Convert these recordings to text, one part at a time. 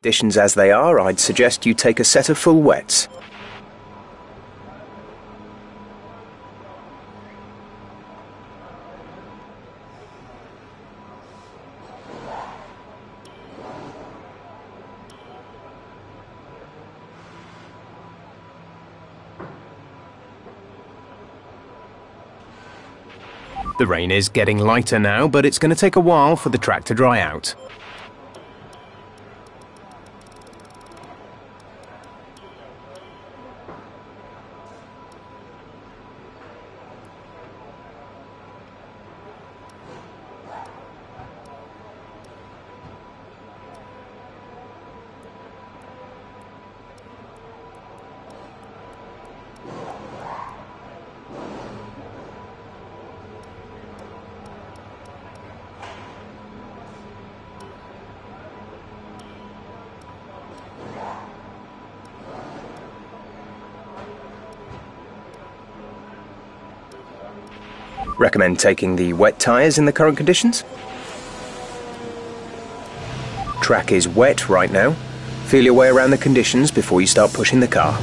Conditions as they are, I'd suggest you take a set of full wets. The rain is getting lighter now, but it's going to take a while for the track to dry out. Recommend taking the wet tyres in the current conditions. Track is wet right now. Feel your way around the conditions before you start pushing the car.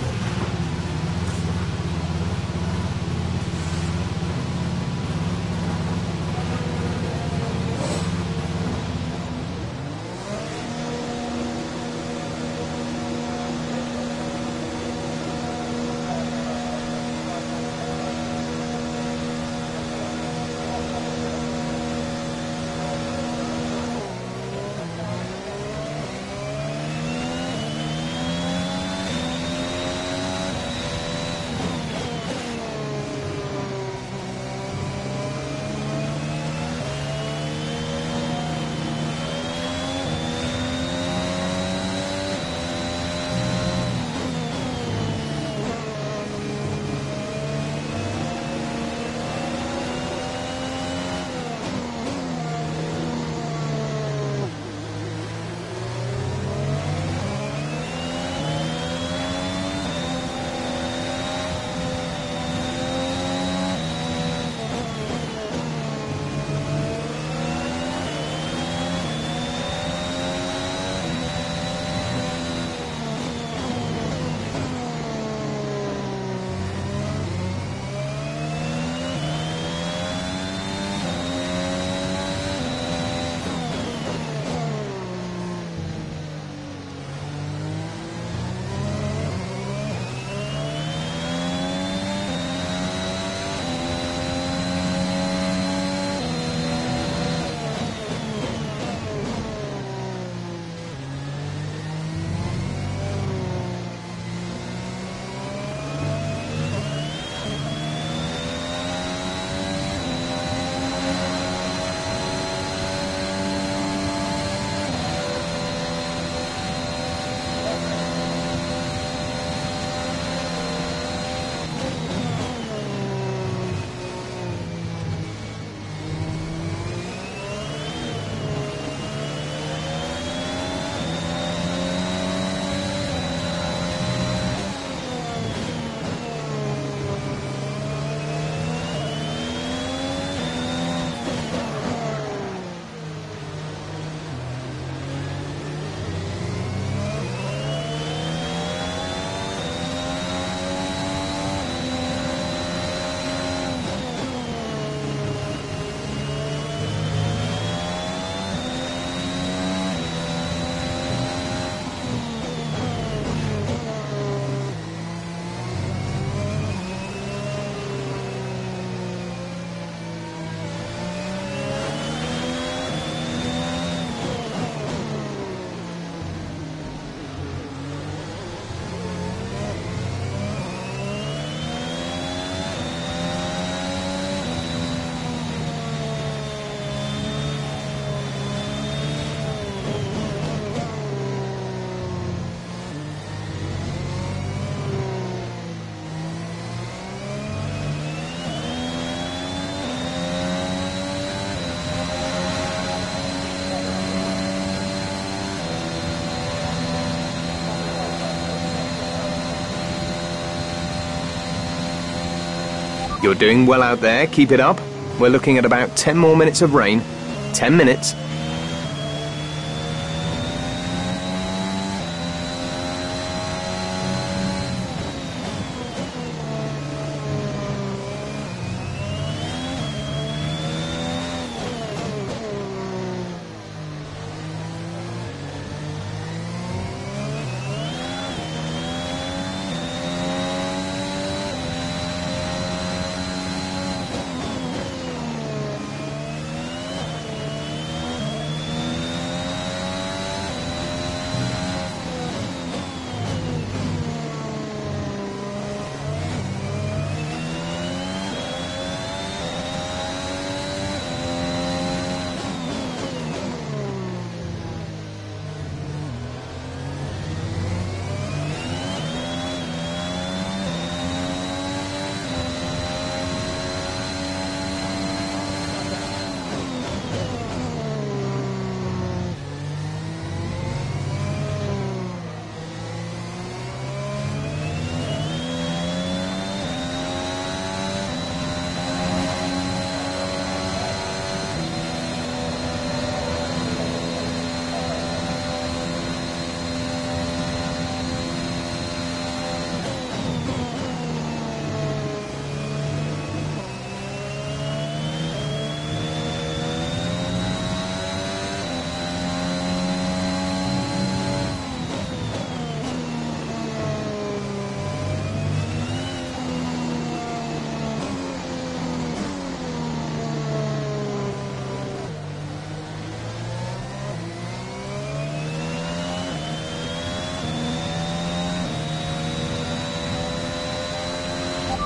You're doing well out there, keep it up. We're looking at about 10 more minutes of rain. 10 minutes.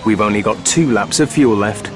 We've only got 2 laps of fuel left.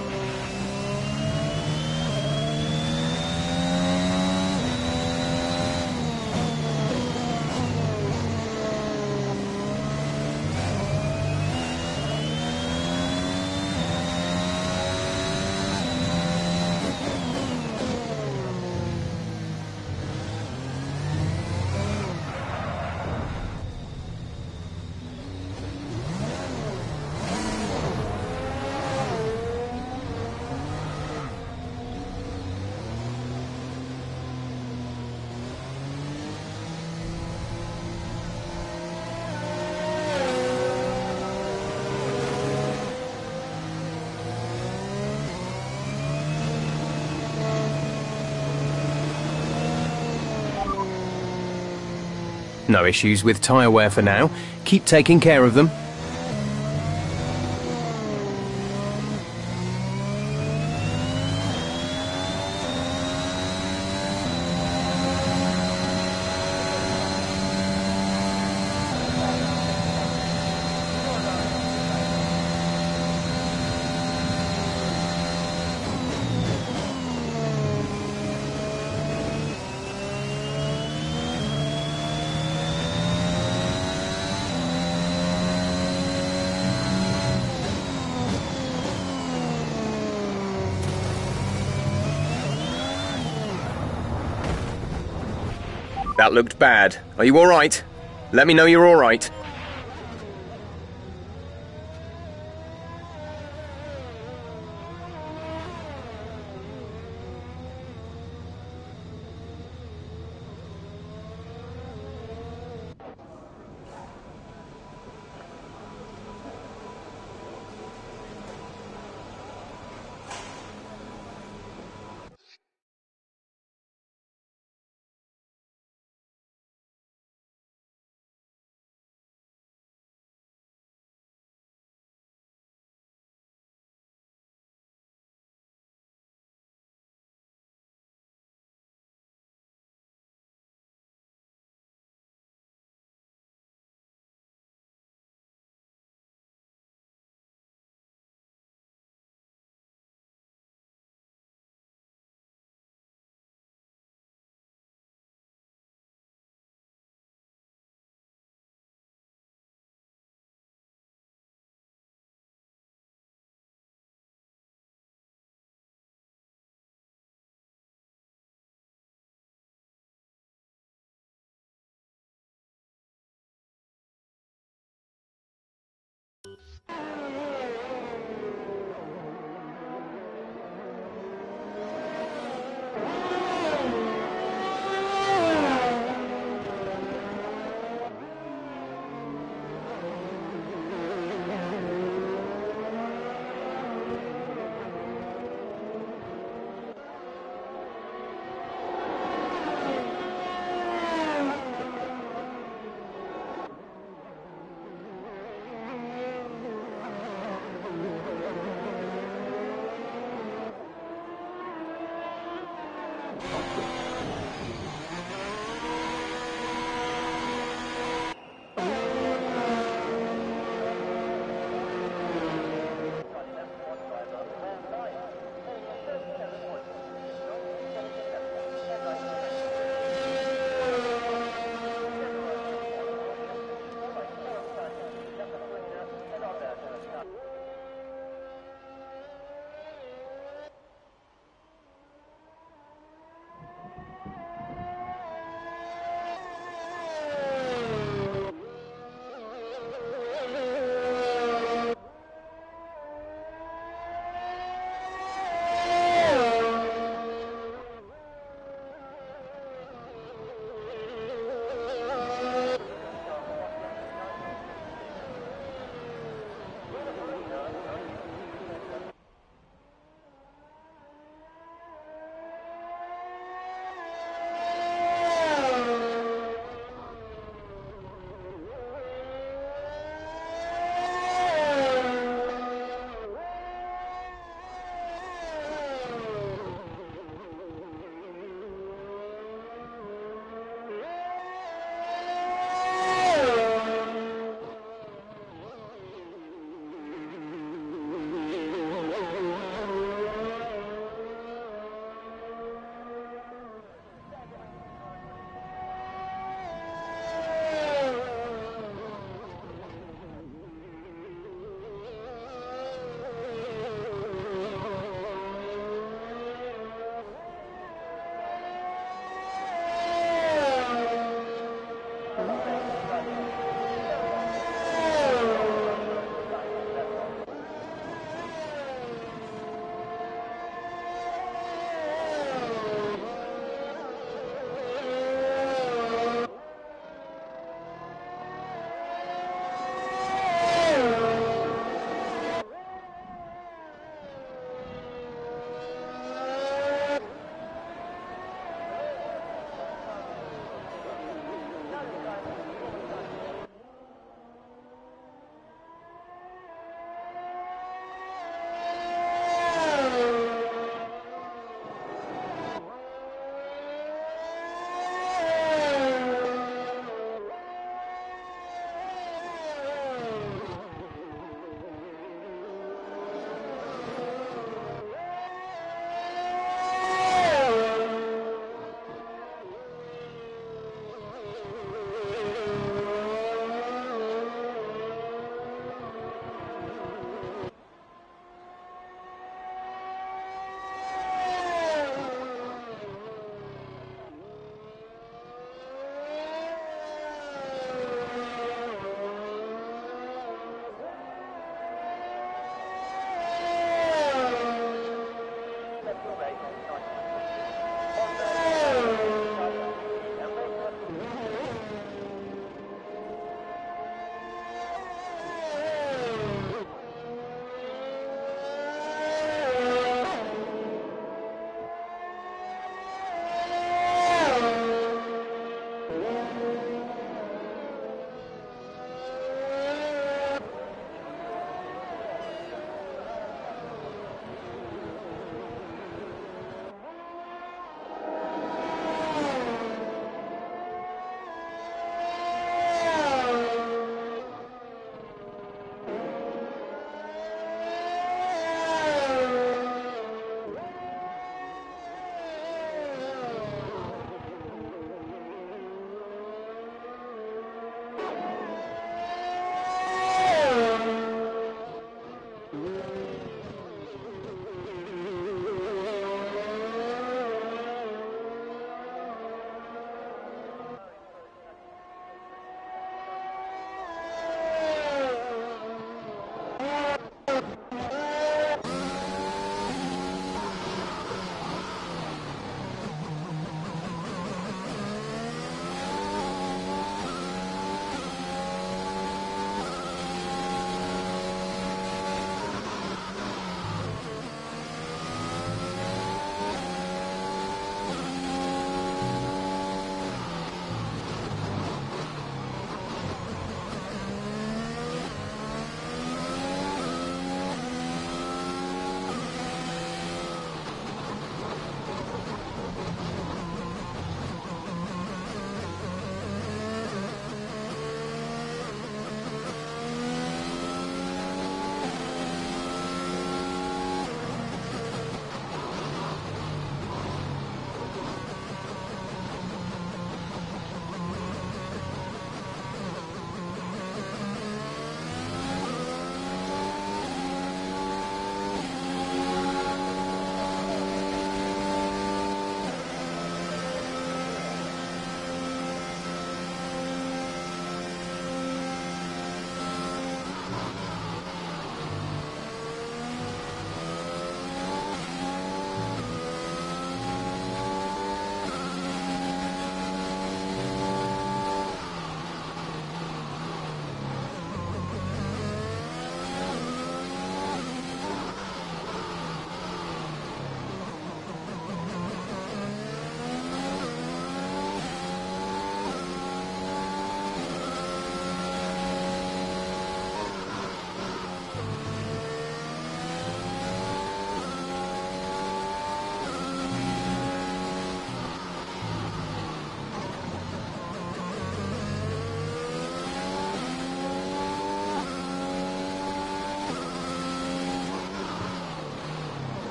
No issues with tyre wear for now. Keep taking care of them. That looked bad. Are you alright? Let me know you're alright.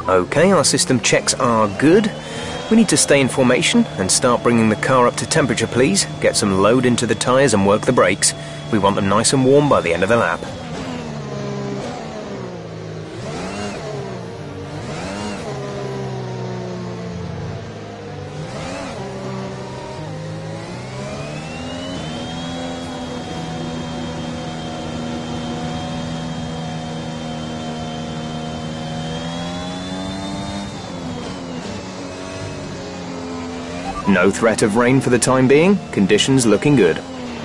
Okay, our system checks are good. We need to stay in formation and start bringing the car up to temperature, please. Get some load into the tyres and work the brakes. We want them nice and warm by the end of the lap. No threat of rain for the time being. Conditions looking good.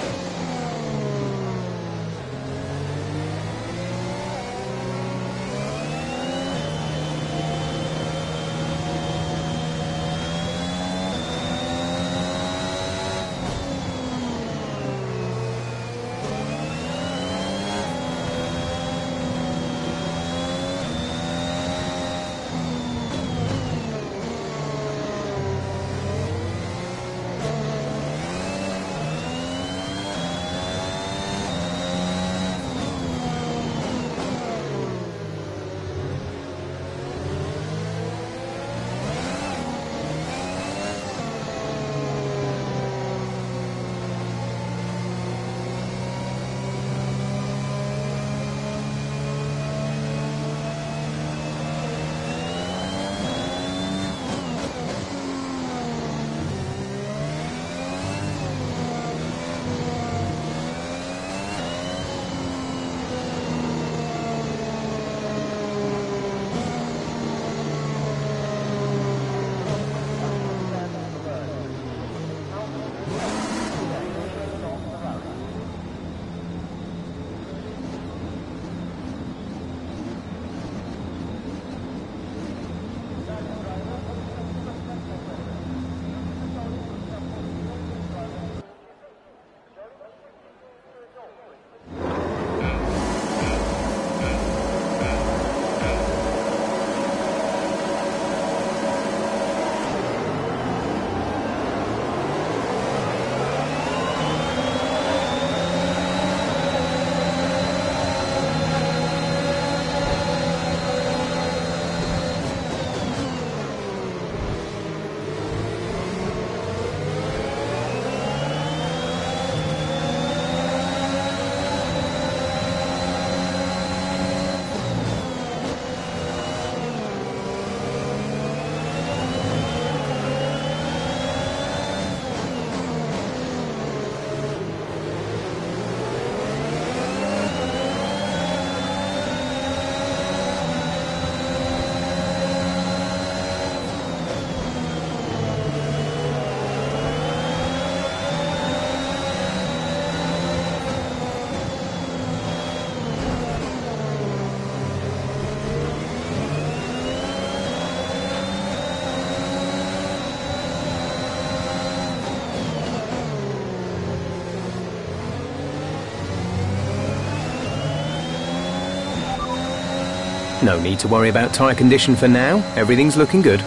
No need to worry about tyre condition for now. Everything's looking good.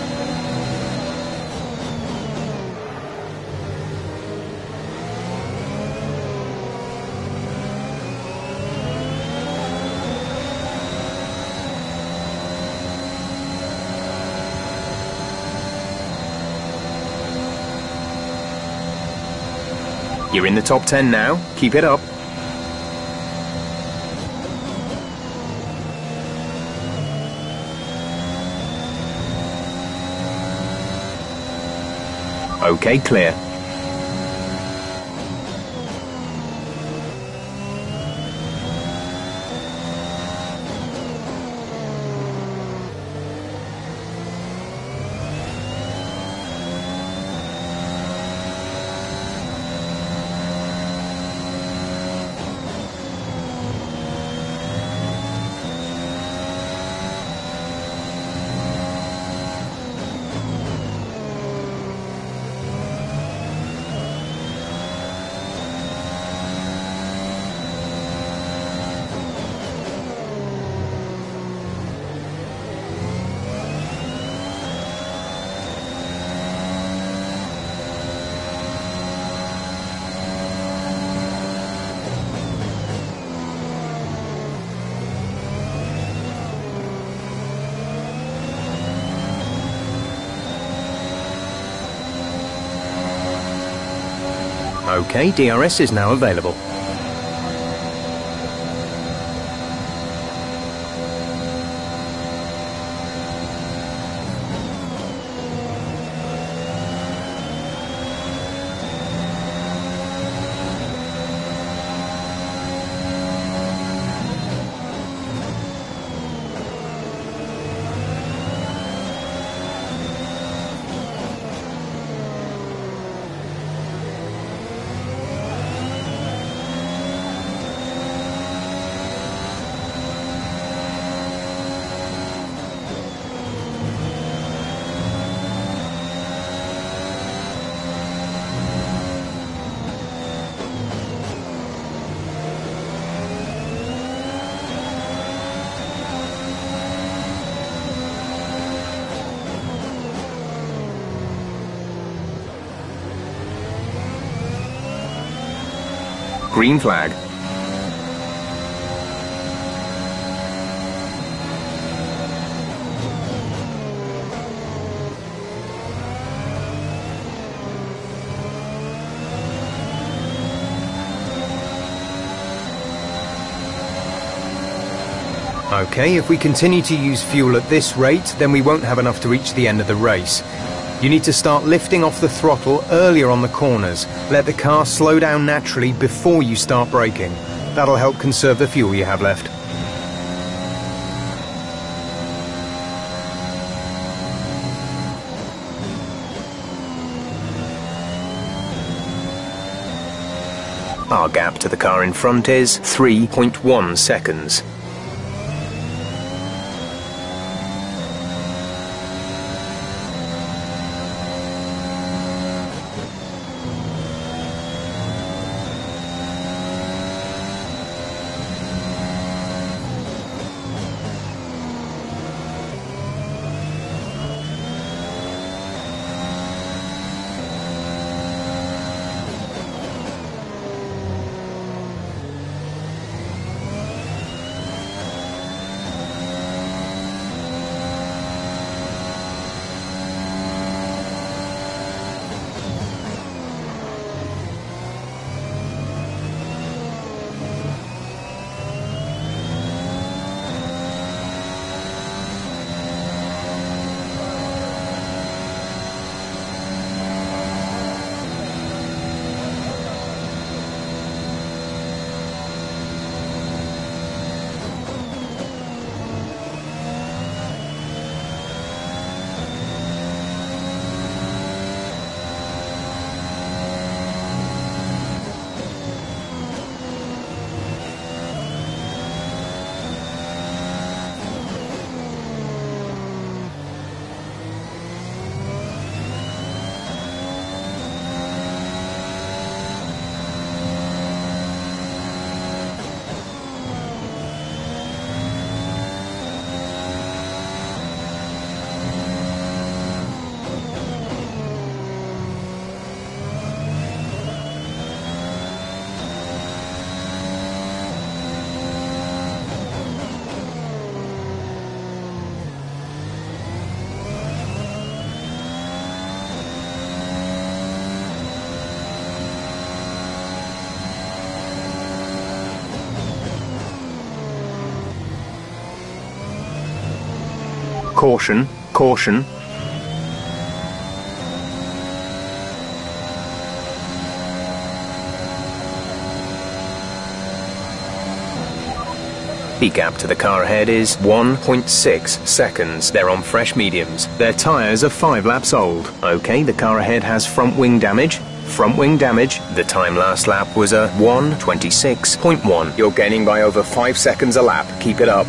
You're in the top 10 now. Keep it up. Okay, clear. OK, DRS is now available. Green flag. OK, if we continue to use fuel at this rate, then we won't have enough to reach the end of the race. You need to start lifting off the throttle earlier on the corners. Let the car slow down naturally before you start braking. That'll help conserve the fuel you have left. Our gap to the car in front is 3.1 seconds. Caution, caution. The gap to the car ahead is 1.6 seconds. They're on fresh mediums. Their tyres are 5 laps old. OK, the car ahead has front wing damage. Front wing damage. The time last lap was a 1:26.1. You're gaining by over 5 seconds a lap. Keep it up.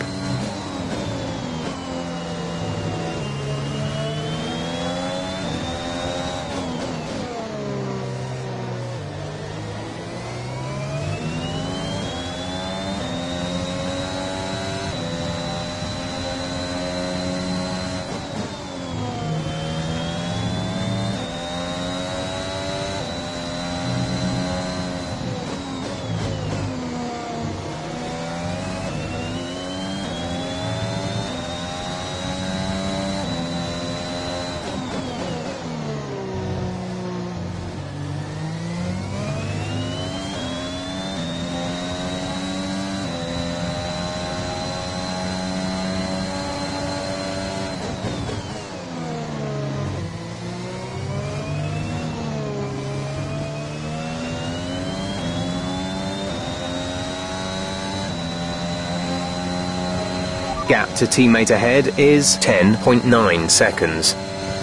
Gap to teammate ahead is 10.9 seconds.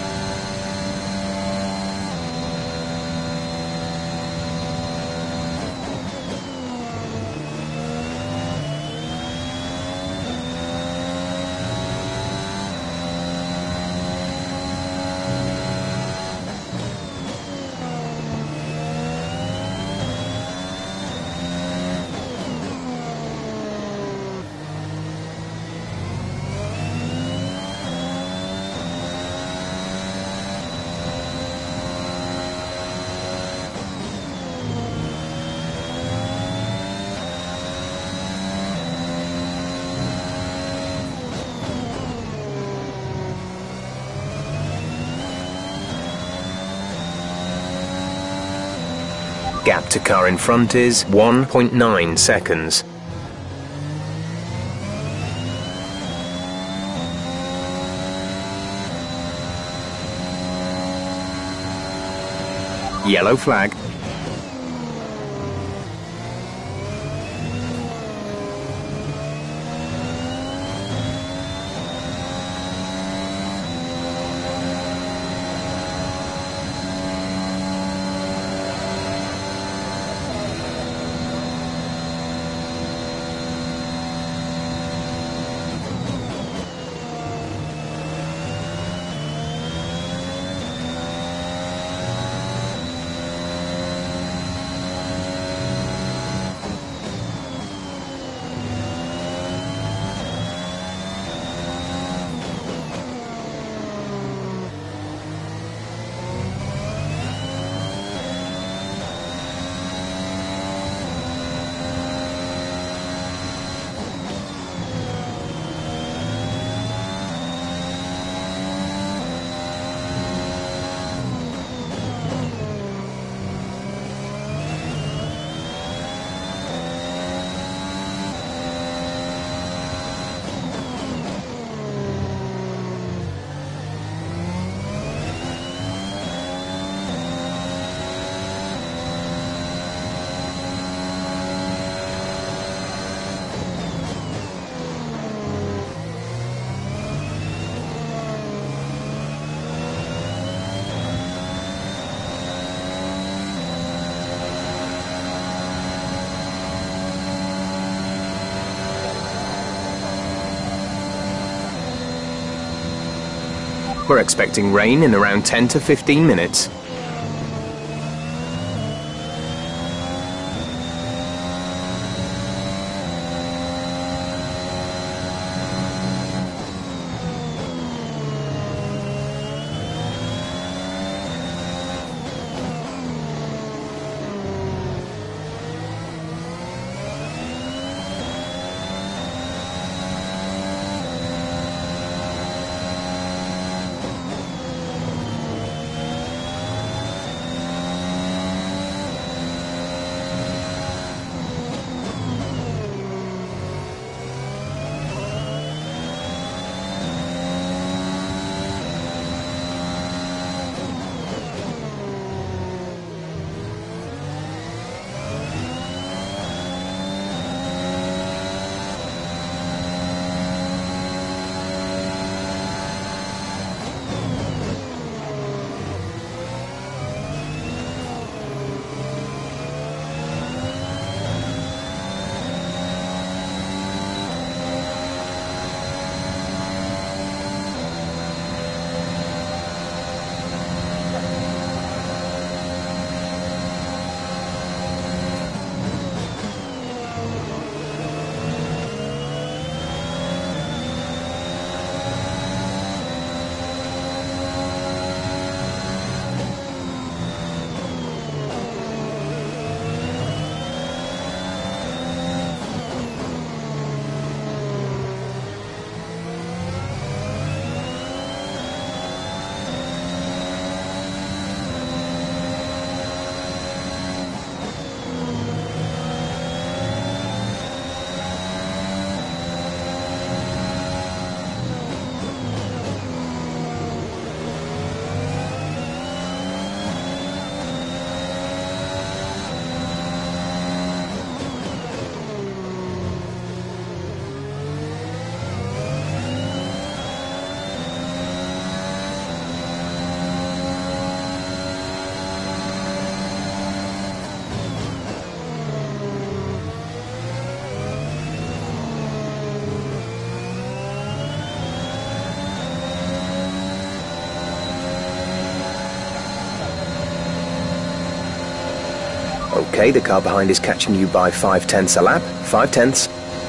Gap to car in front is 1.9 seconds. Yellow flag. We're expecting rain in around 10 to 15 minutes. Okay, the car behind is catching you by 5/10 a lap. 5/10.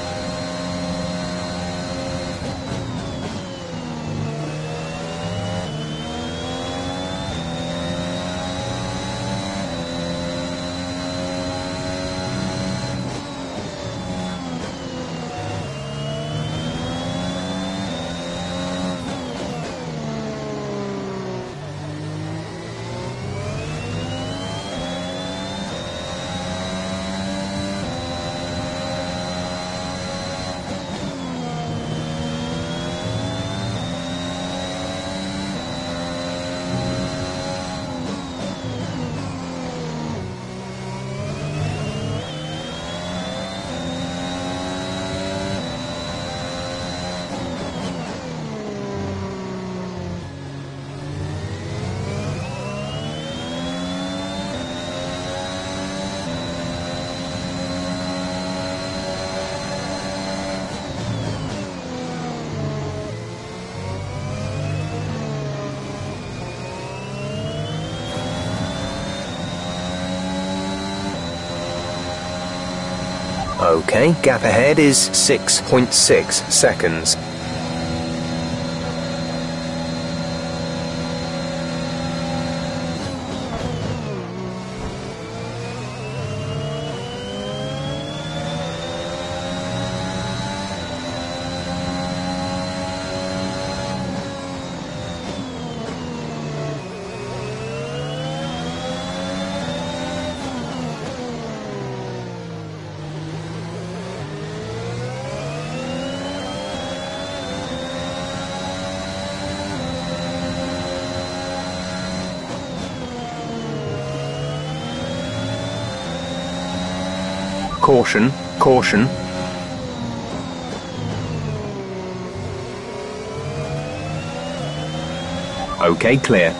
Okay, gap ahead is 6.6 seconds. Caution, caution. Okay, clear.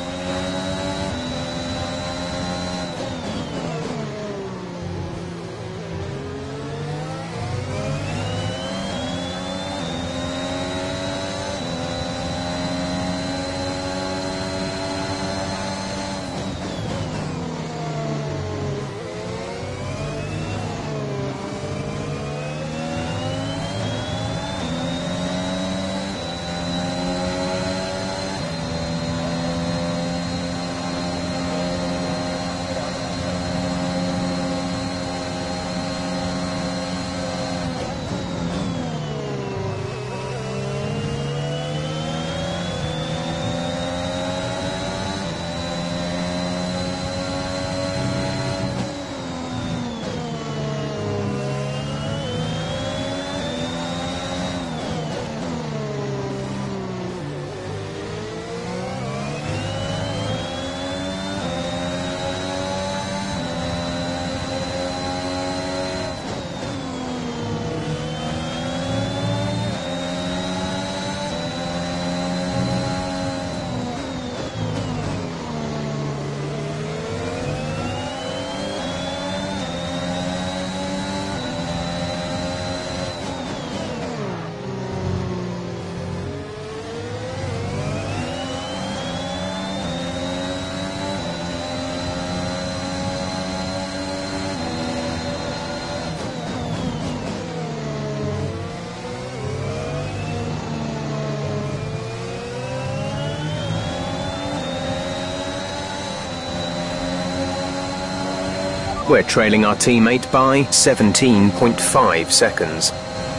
We're trailing our teammate by 17.5 seconds.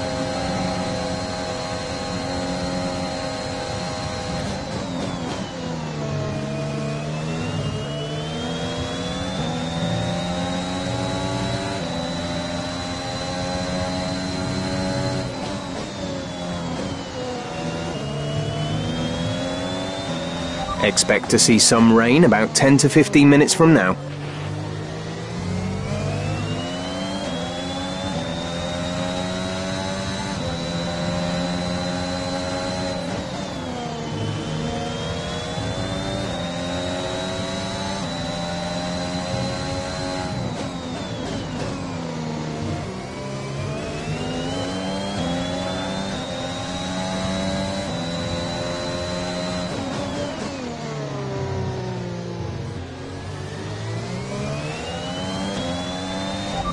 Expect to see some rain about 10 to 15 minutes from now.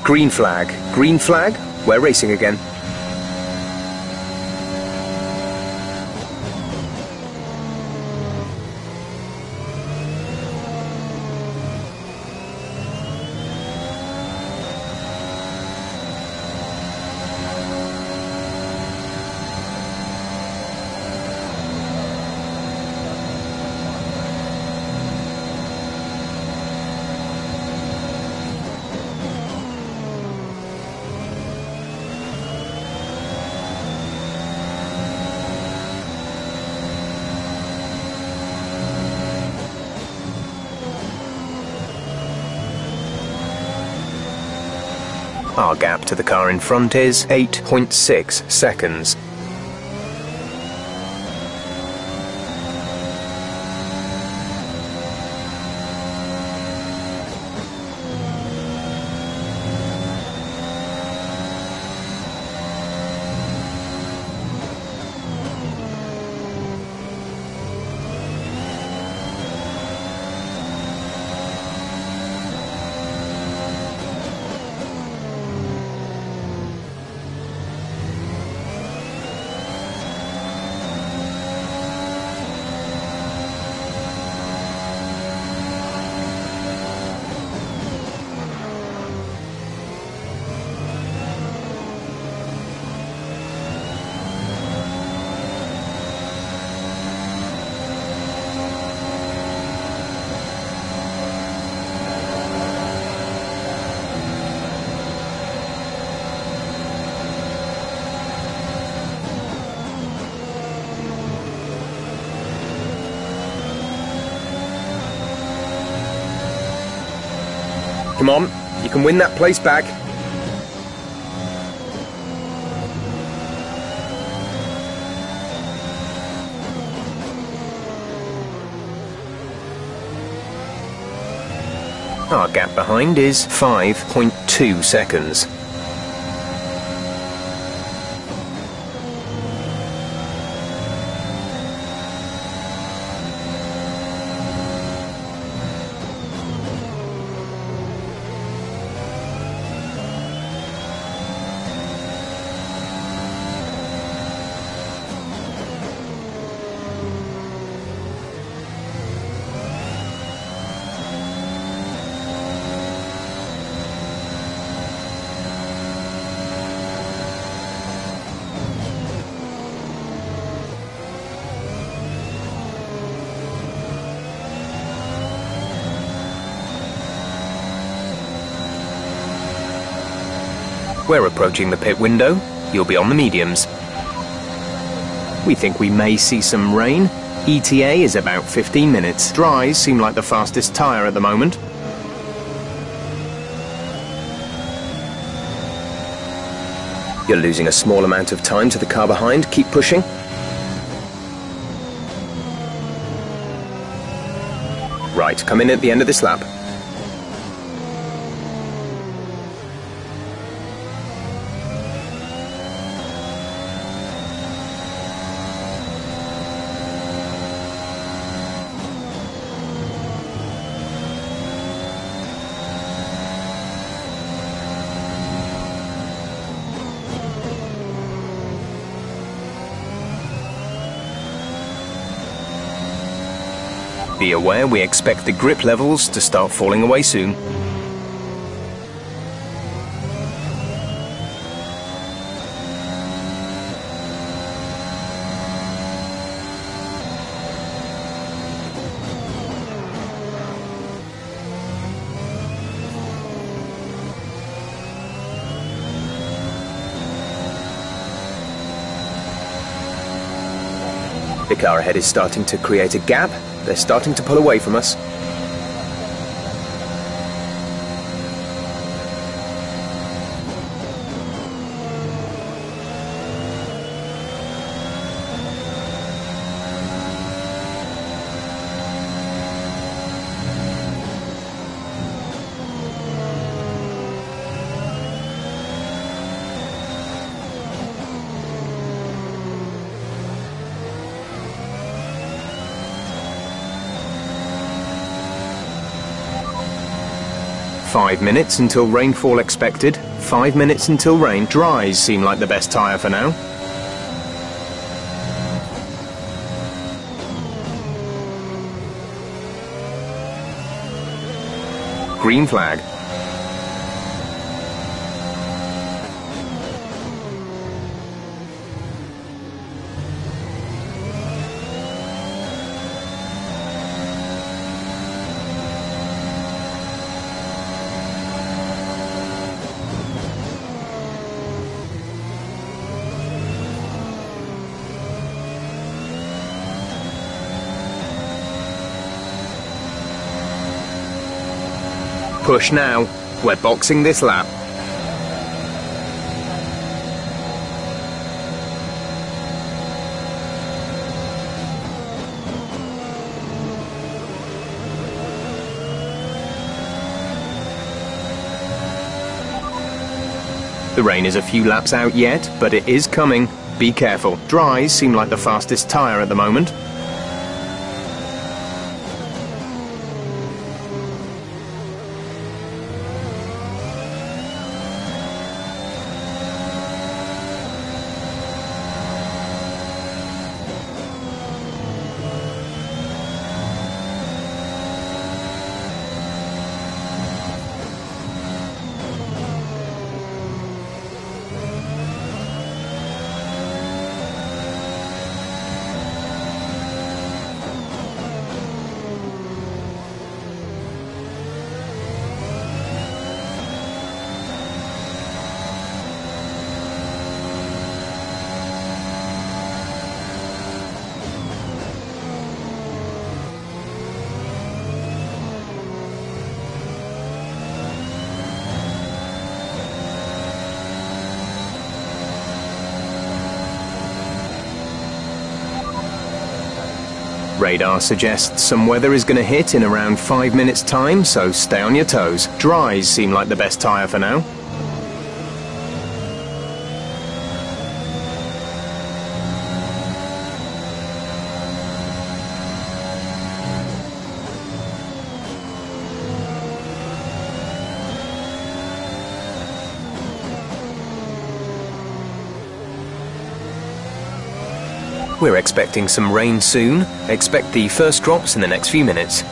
Green flag. Green flag. We're racing again. Our gap to the car in front is 8.6 seconds. Come on, you can win that place back. Our gap behind is 5.2 seconds. We're approaching the pit window. You'll be on the mediums. We think we may see some rain. ETA is about 15 minutes. Dries seem like the fastest tyre at the moment. You're losing a small amount of time to the car behind. Keep pushing. Right, come in at the end of this lap. Be aware we expect the grip levels to start falling away soon. The car ahead is starting to create a gap. They're starting to pull away from us. 5 minutes until rainfall expected. 5 minutes until rain. Dries seem like the best tyre for now. Green flag. Push now. We're boxing this lap. The rain is a few laps out yet, but it is coming. Be careful. Dries seem like the fastest tyre at the moment. Radar suggests some weather is going to hit in around 5 minutes' time, so stay on your toes. Dries seem like the best tyre for now. We're expecting some rain soon. Expect the first drops in the next few minutes.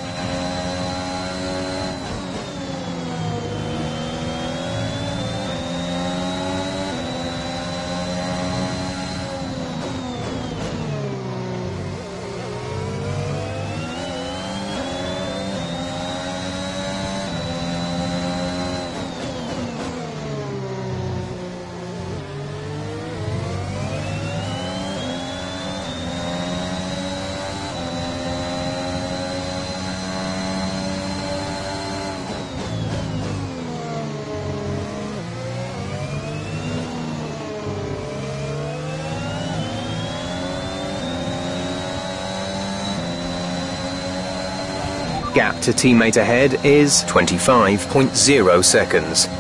Gap to teammate ahead is 25.0 seconds.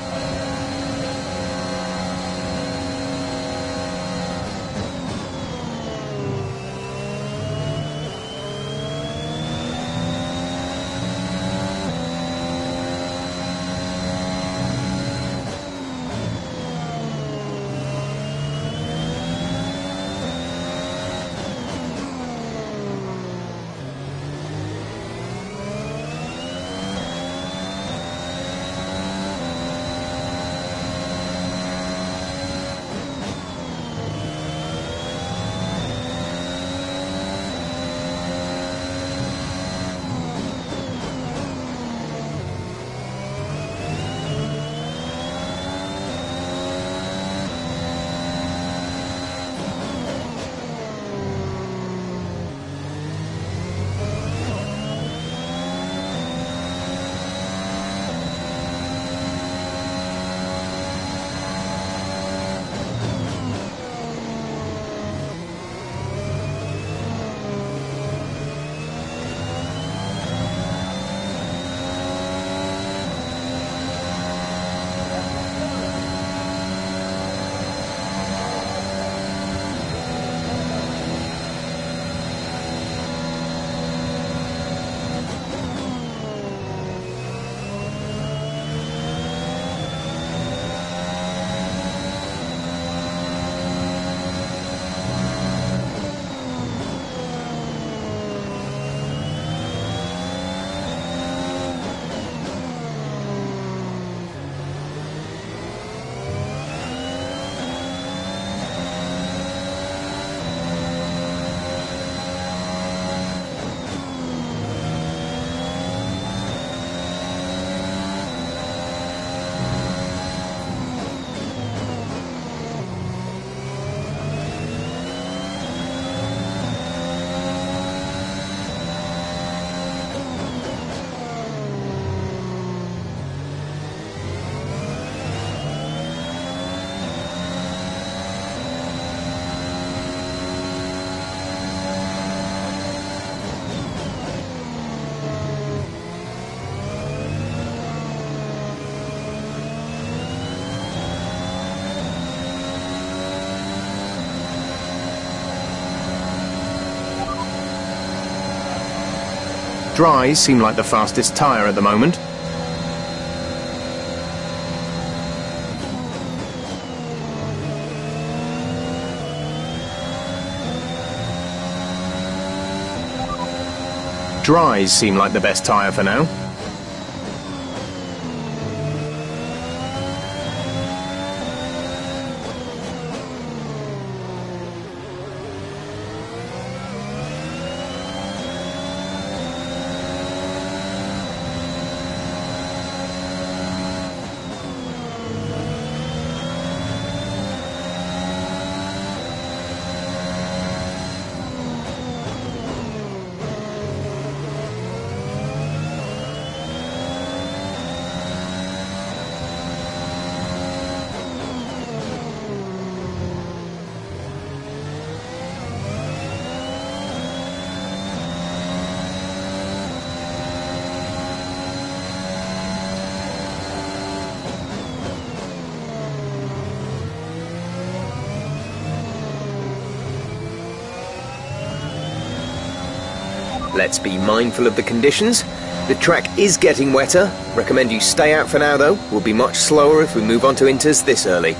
Dries seem like the fastest tyre at the moment. Dries seem like the best tyre for now. Let's be mindful of the conditions. The track is getting wetter. Recommend you stay out for now though. We'll be much slower if we move on to inters this early.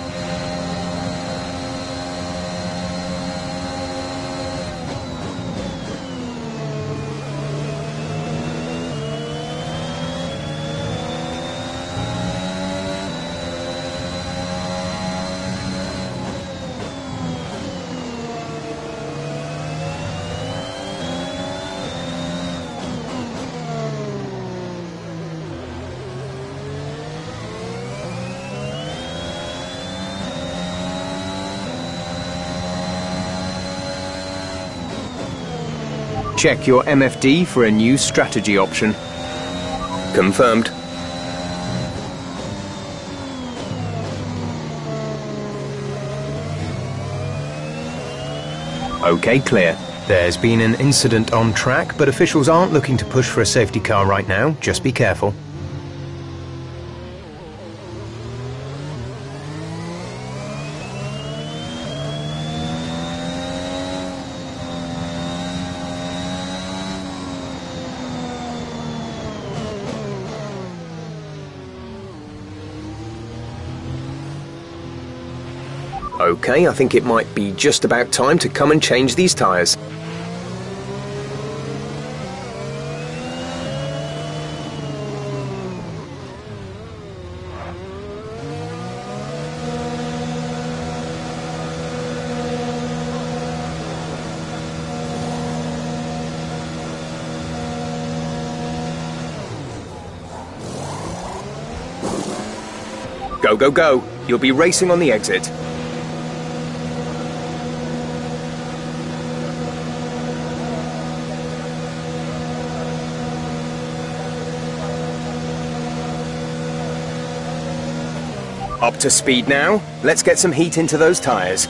Check your MFD for a new strategy option. Confirmed. Okay, clear. There's been an incident on track, but officials aren't looking to push for a safety car right now. Just be careful. Okay, I think it might be just about time to come and change these tyres. Go, go, go! You'll be racing on the exit. Up to speed now. Let's get some heat into those tyres.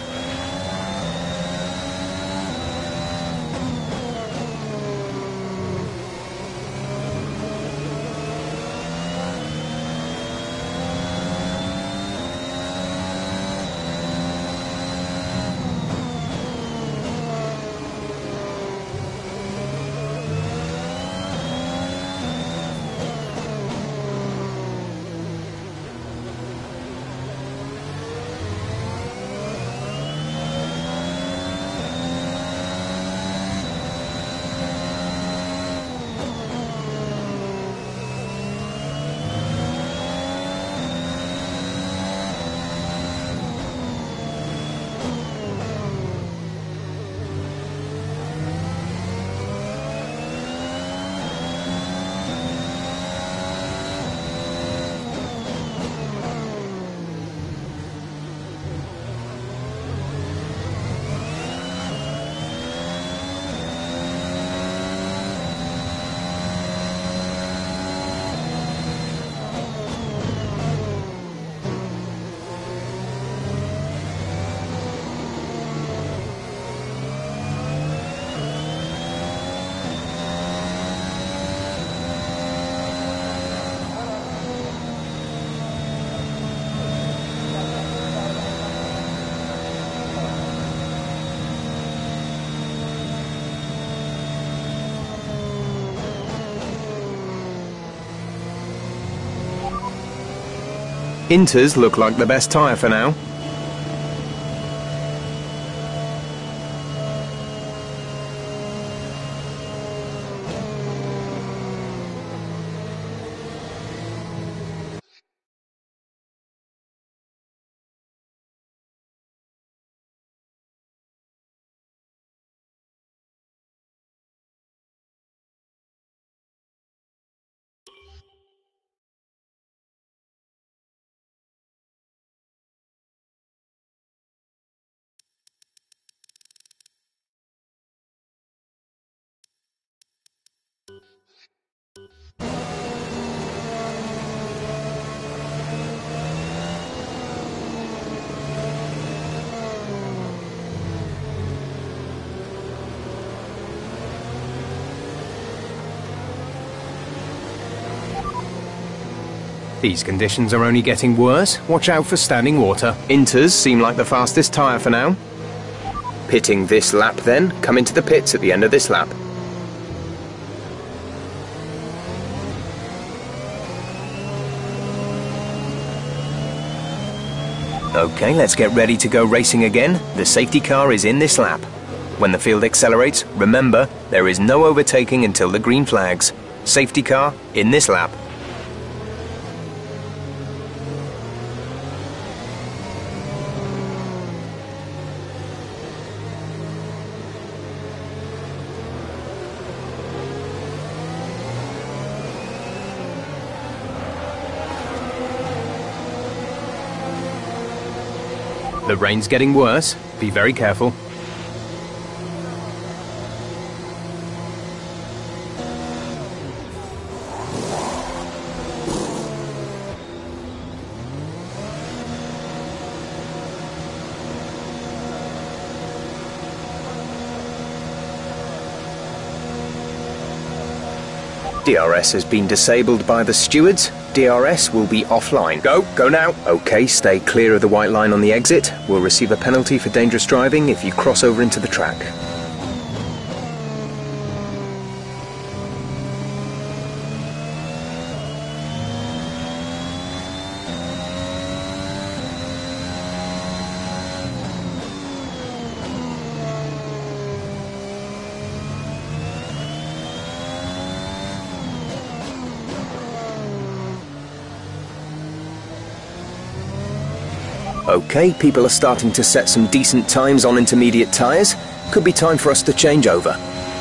Inters look like the best tyre for now. These conditions are only getting worse. Watch out for standing water. Inters seem like the fastest tyre for now. Pitting this lap then. Come into the pits at the end of this lap. Okay, let's get ready to go racing again. The safety car is in this lap. When the field accelerates, remember, there is no overtaking until the green flags. Safety car in this lap. The rain's getting worse. Be very careful. DRS has been disabled by the stewards. DRS will be offline. Go now. Okay, stay clear of the white line on the exit. We'll receive a penalty for dangerous driving if you cross over into the track. Okay, people are starting to set some decent times on intermediate tyres. Could be time for us to change over.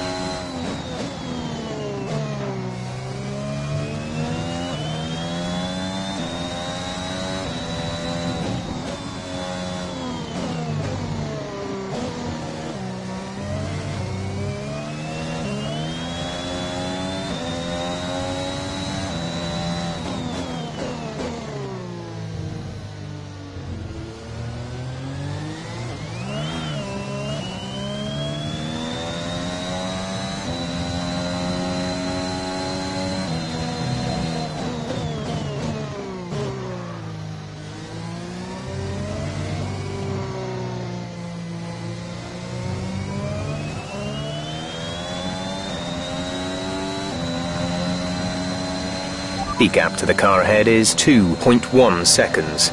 The gap to the car ahead is 2.1 seconds.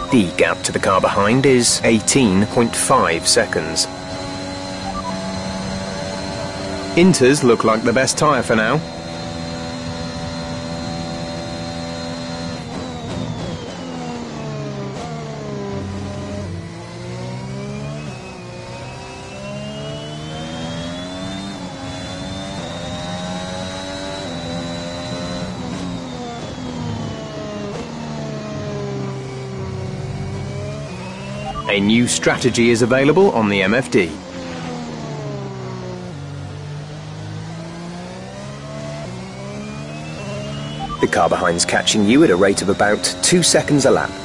The gap to the car behind is 18.5 seconds. Inters look like the best tyre for now. A new strategy is available on the MFD. The car behind's catching you at a rate of about 2 seconds a lap.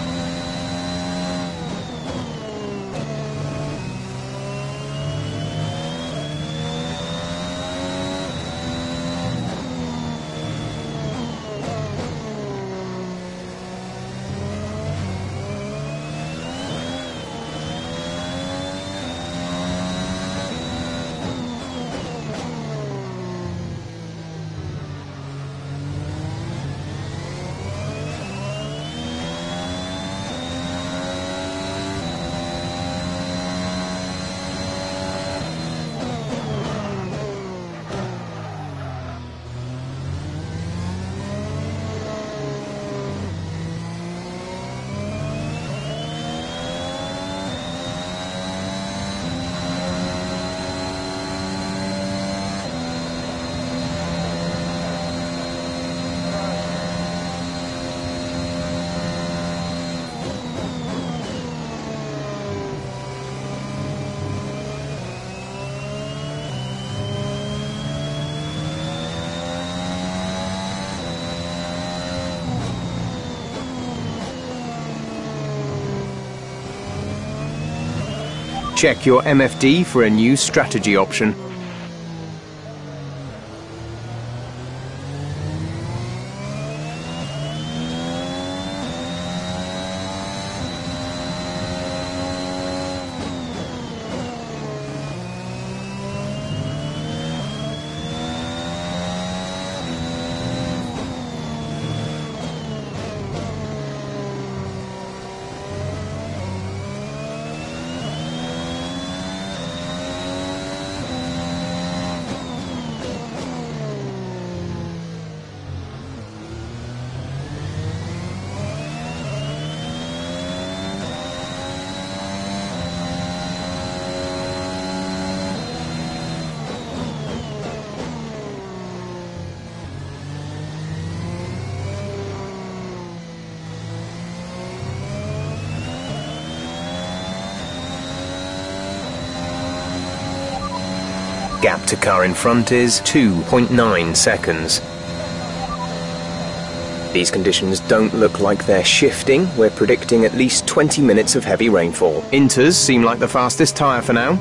Check your MFD for a new strategy option. Gap to car in front is 2.9 seconds. These conditions don't look like they're shifting. We're predicting at least 20 minutes of heavy rainfall. Inters seem like the fastest tyre for now.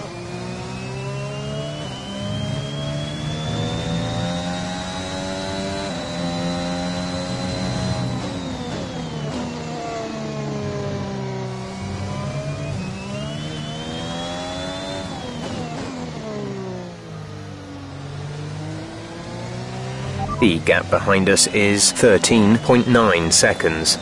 The gap behind us is 13.9 seconds.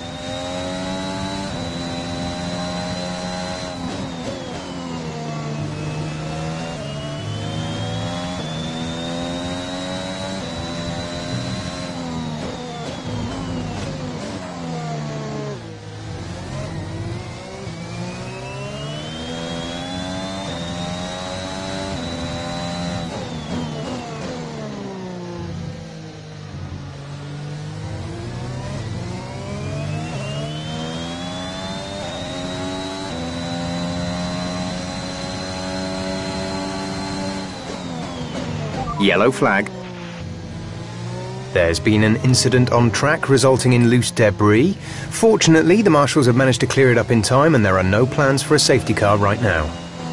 Yellow flag. There's been an incident on track resulting in loose debris. Fortunately, the marshals have managed to clear it up in time and there are no plans for a safety car right now.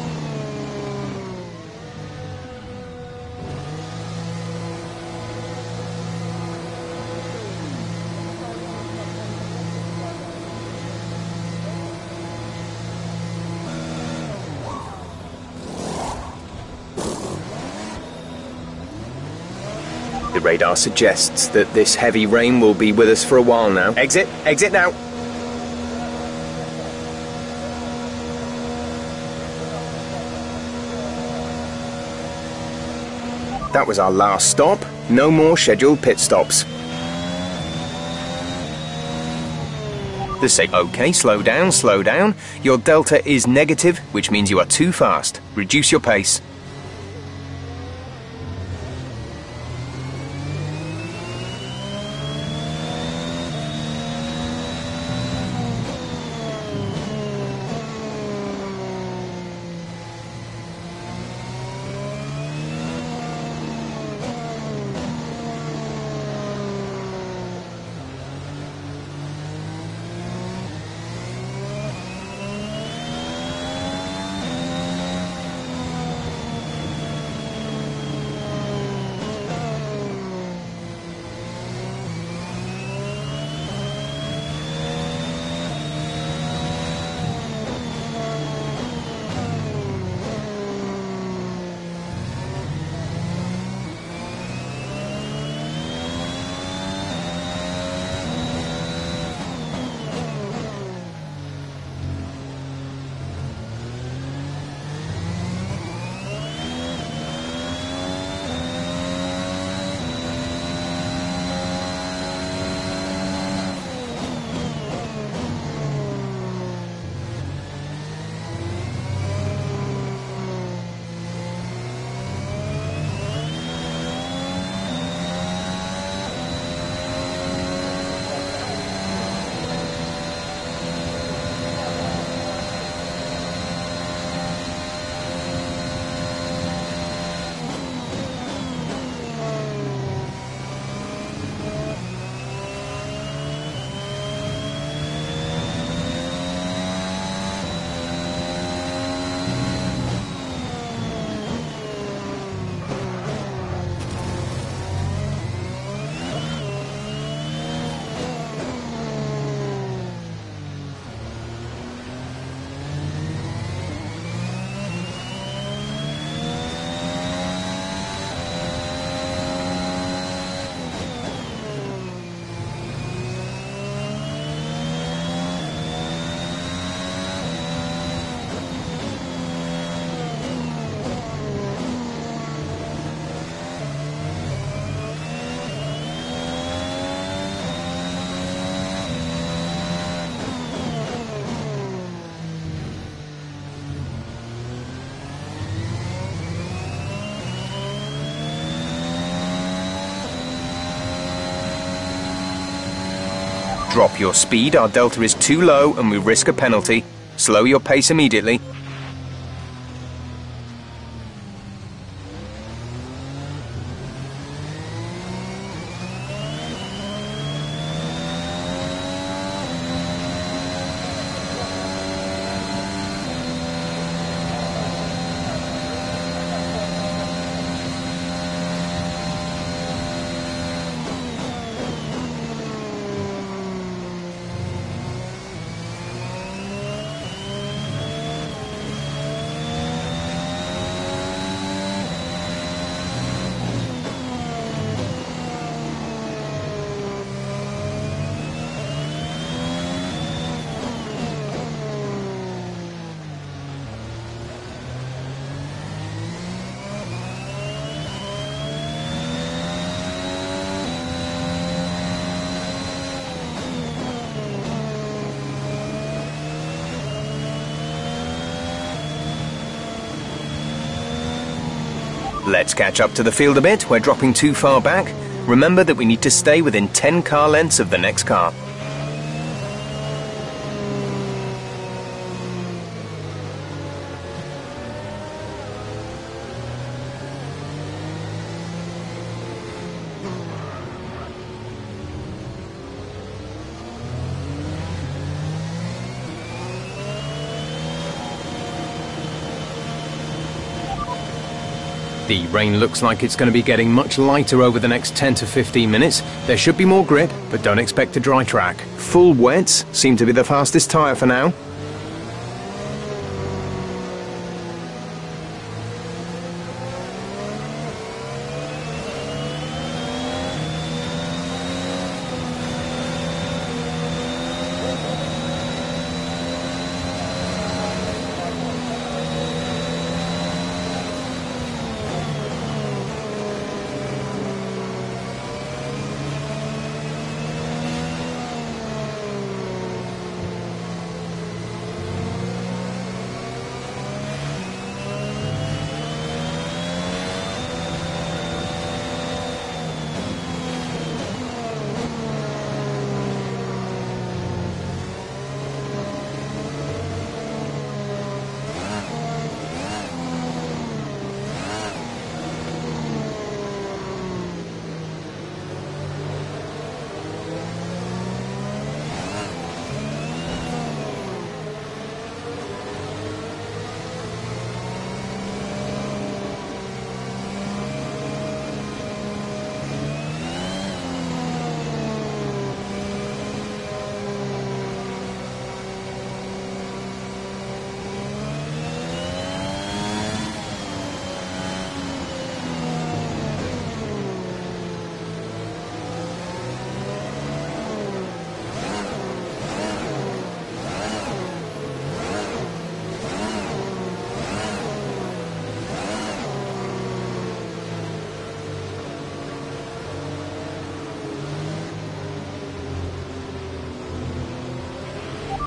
The radar suggests that this heavy rain will be with us for a while now. Exit! Exit now! That was our last stop. No more scheduled pit stops. Okay, slow down, slow down. Your delta is negative, which means you are too fast. Reduce your pace. Drop your speed, our delta is too low and we risk a penalty. Slow your pace immediately. Let's catch up to the field a bit. We're dropping too far back. Remember that we need to stay within 10 car lengths of the next car. The rain looks like it's going to be getting much lighter over the next 10 to 15 minutes. There should be more grip, but don't expect a dry track. Full wets seem to be the fastest tyre for now.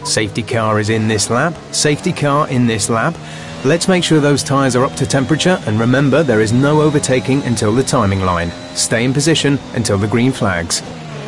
Safety car is in this lap. Safety car in this lap. Let's make sure those tyres are up to temperature, and remember there is no overtaking until the timing line. Stay in position until the green flags.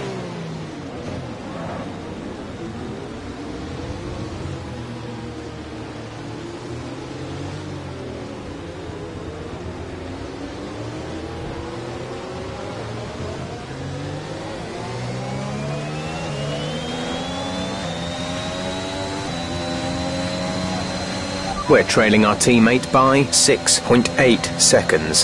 We're trailing our teammate by 6.8 seconds.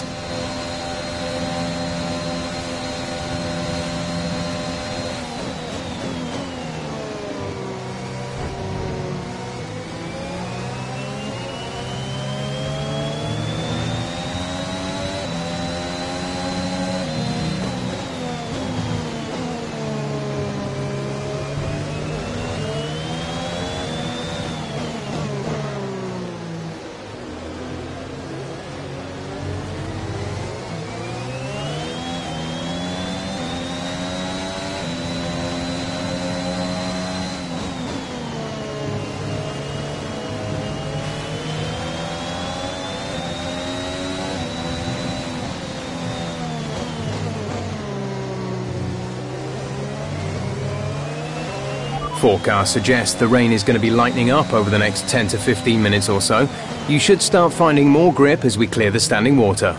Forecasts suggest the rain is going to be lightening up over the next 10 to 15 minutes or so. You should start finding more grip as we clear the standing water.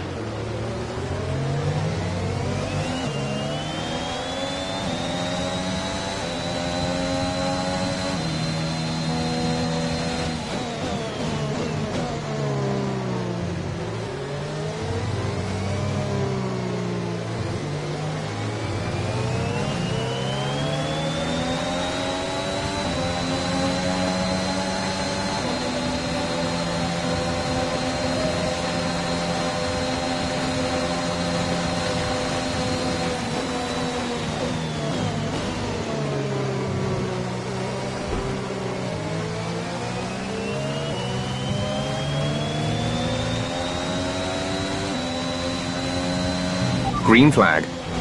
Green flag.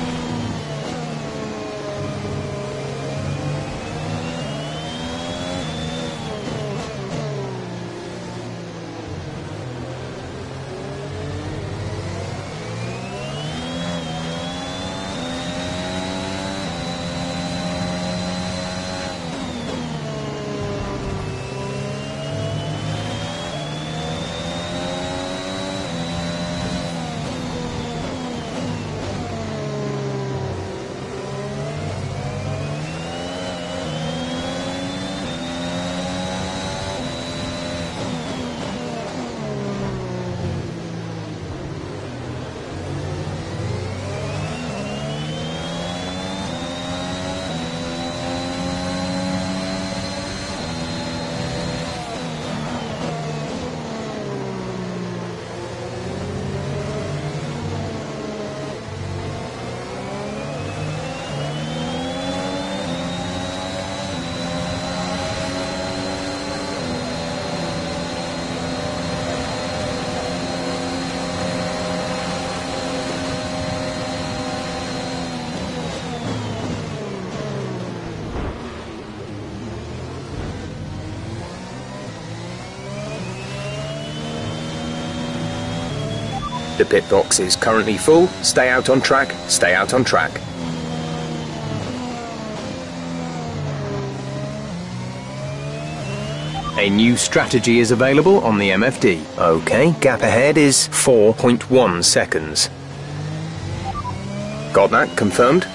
The pit box is currently full. Stay out on track, stay out on track. A new strategy is available on the MFD. Okay, gap ahead is 4.1 seconds. Got that confirmed?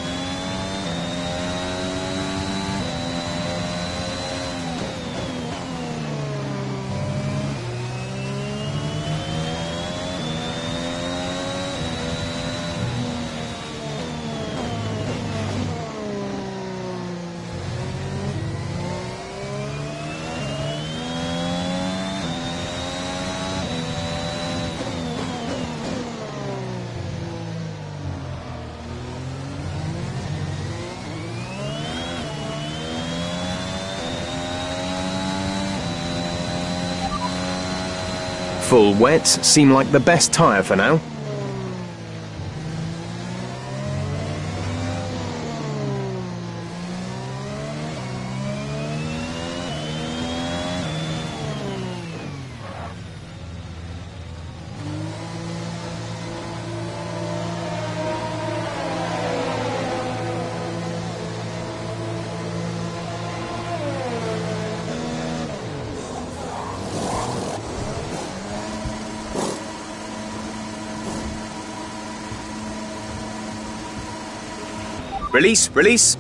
Full wets seem like the best tyre for now. Release, release.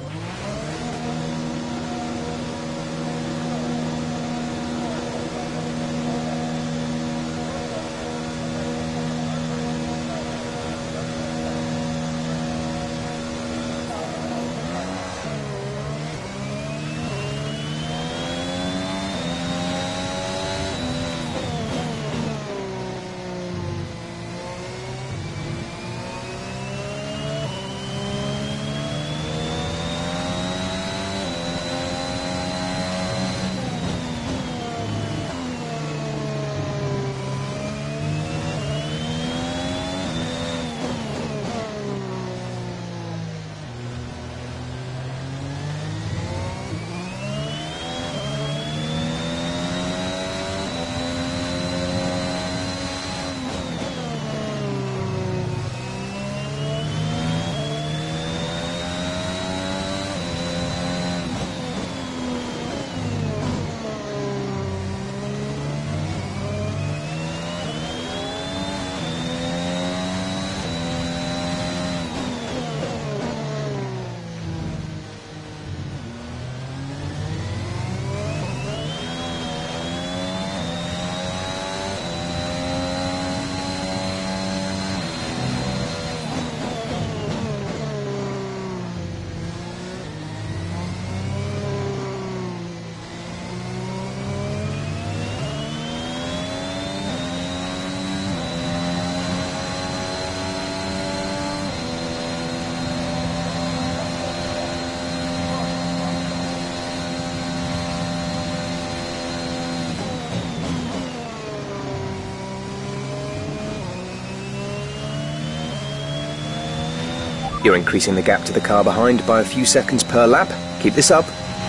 You're increasing the gap to the car behind by a few seconds per lap. Keep this up.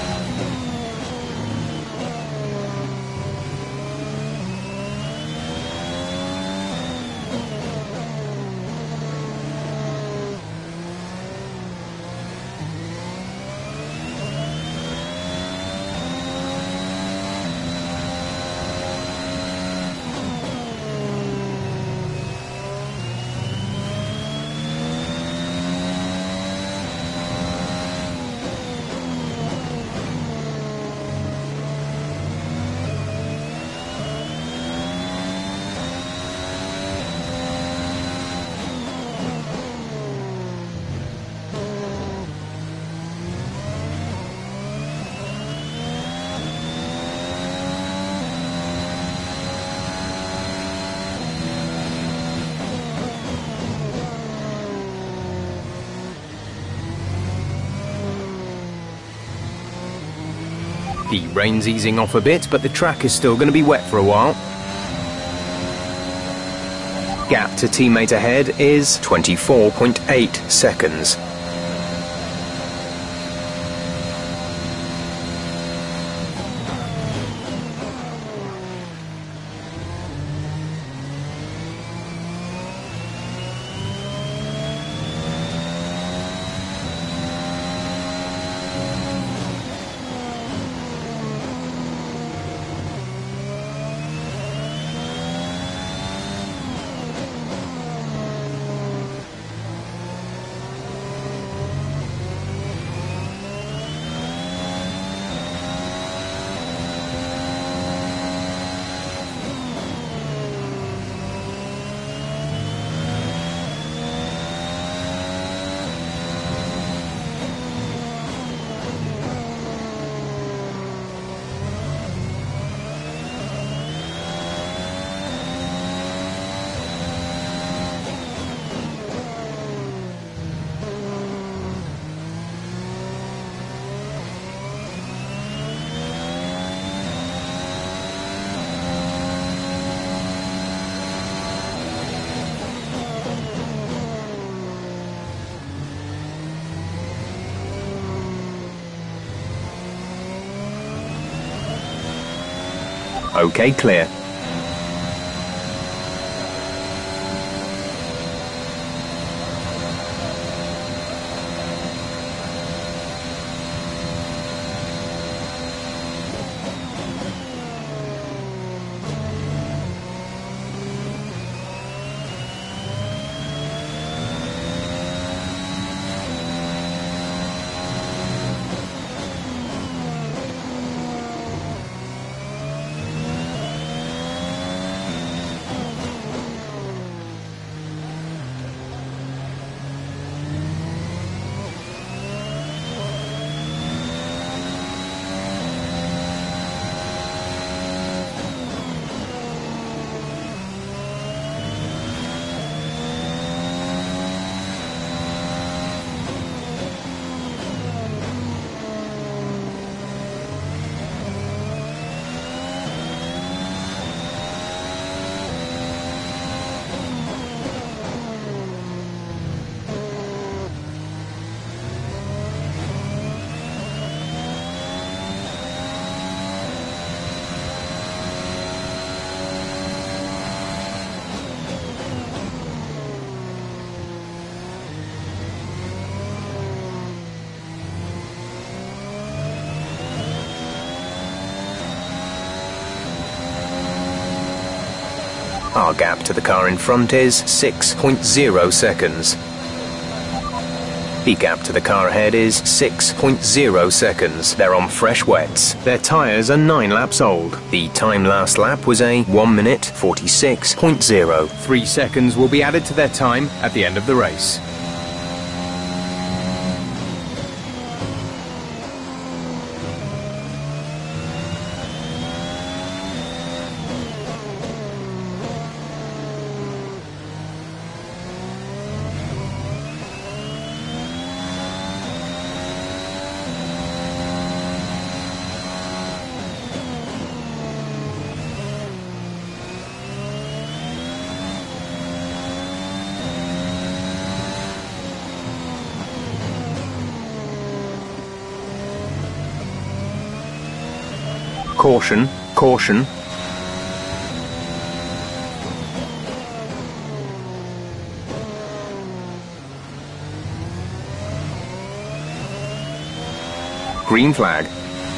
The rain's easing off a bit, but the track is still going to be wet for a while. Gap to teammate ahead is 24.8 seconds. OK, clear. Our gap to the car in front is 6.0 seconds. The gap to the car ahead is 6.0 seconds. They're on fresh wets. Their tyres are 9 laps old. The time last lap was a 1 minute 46.0. 3 seconds will be added to their time at the end of the race. Caution, caution. Green flag.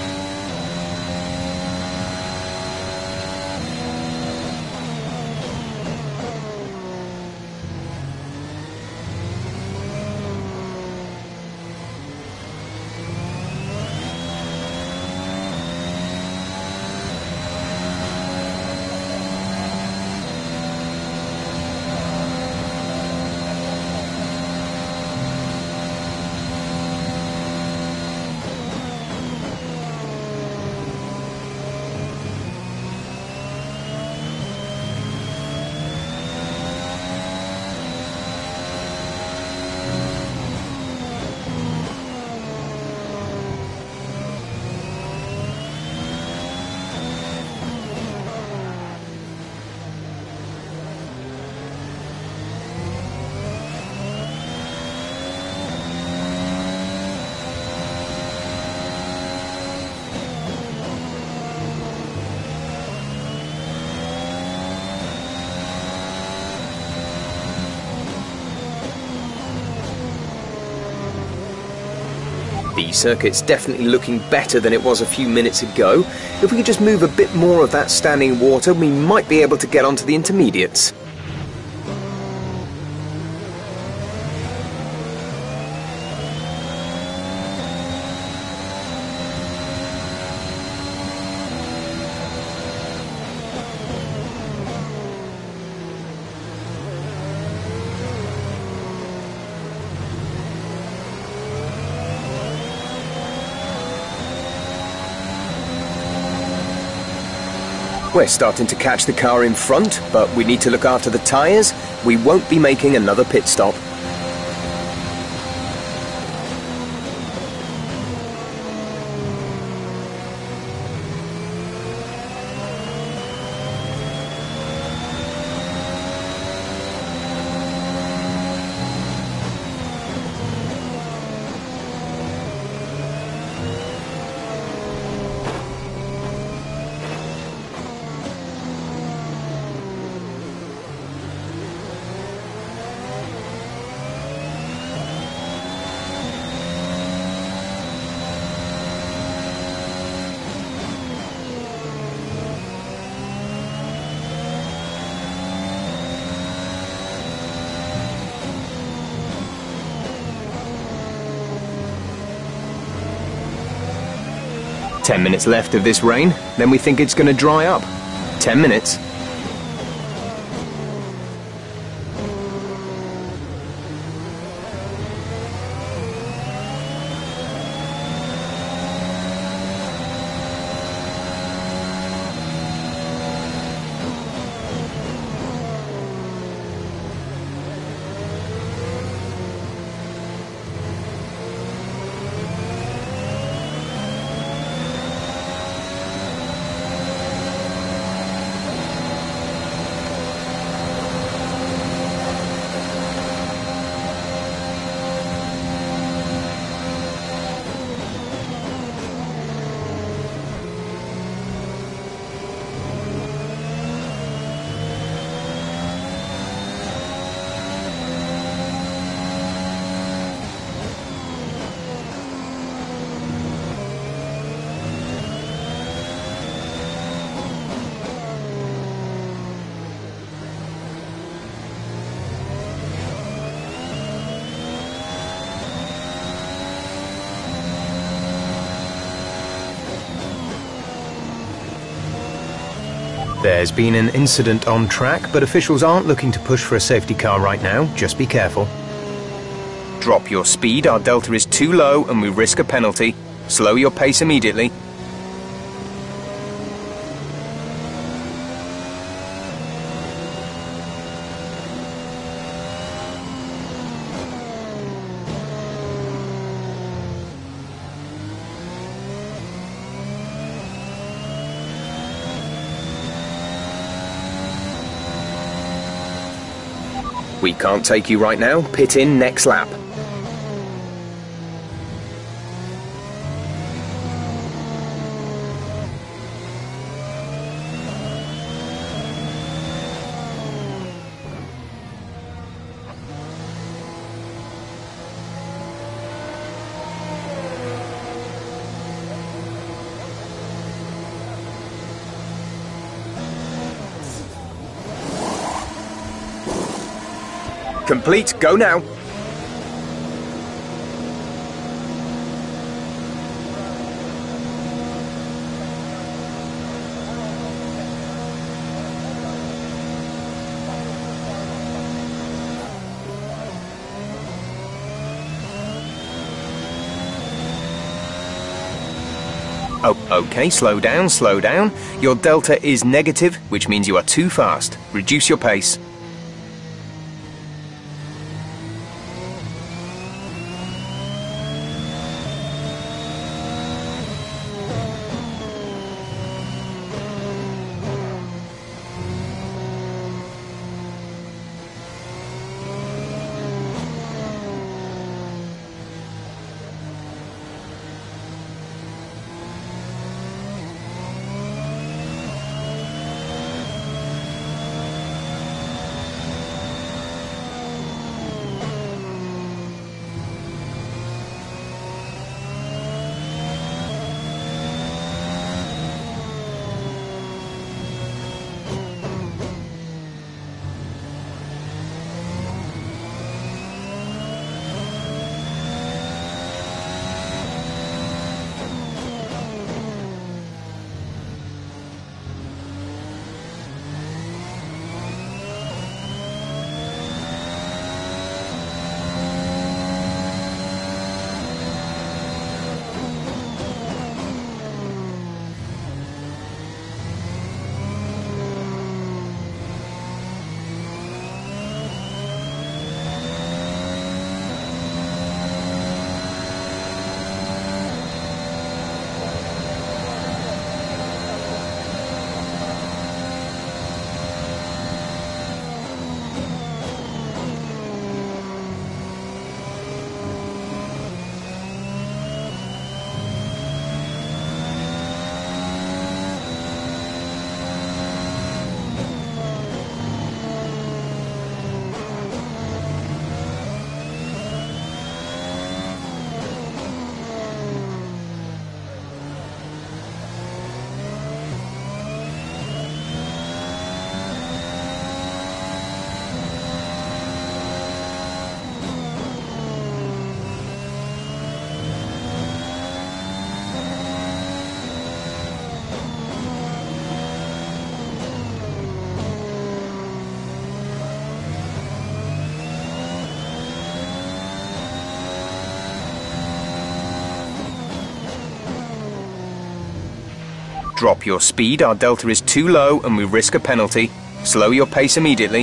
The circuit's definitely looking better than it was a few minutes ago. If we could just move a bit more of that standing water, we might be able to get onto the intermediates. We're starting to catch the car in front, but we need to look after the tyres. We won't be making another pit stop. "10 minutes left of this rain, then we think it's going to dry up. 10 minutes. There's been an incident on track, but officials aren't looking to push for a safety car right now. Just be careful. Drop your speed, our delta is too low and we risk a penalty. Slow your pace immediately. We can't take you right now. Pit in next lap. Complete, go now. Oh, okay, slow down, slow down. Your delta is negative, which means you are too fast. Reduce your pace. Drop your speed, our delta is too low and we risk a penalty. Slow your pace immediately.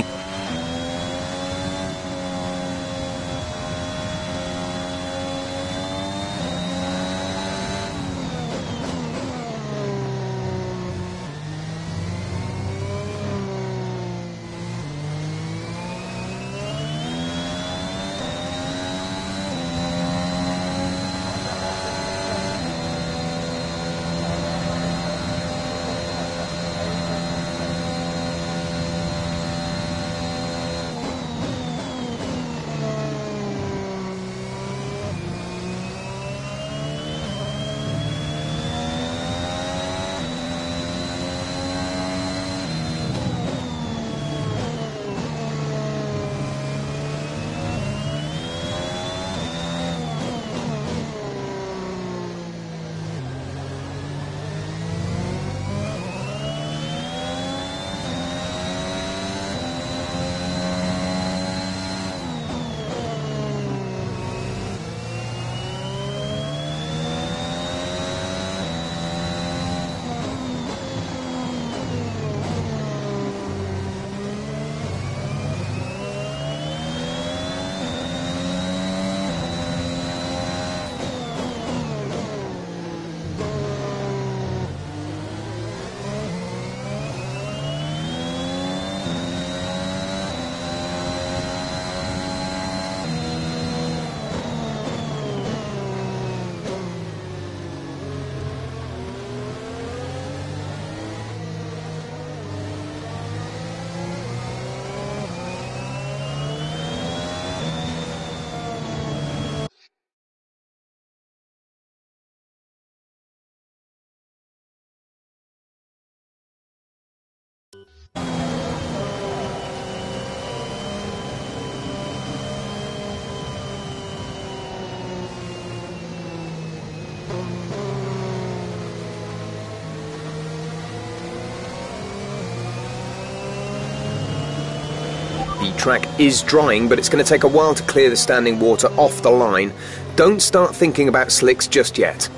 track is drying, but it's going to take a while to clear the standing water off the line. Don't start thinking about slicks just yet.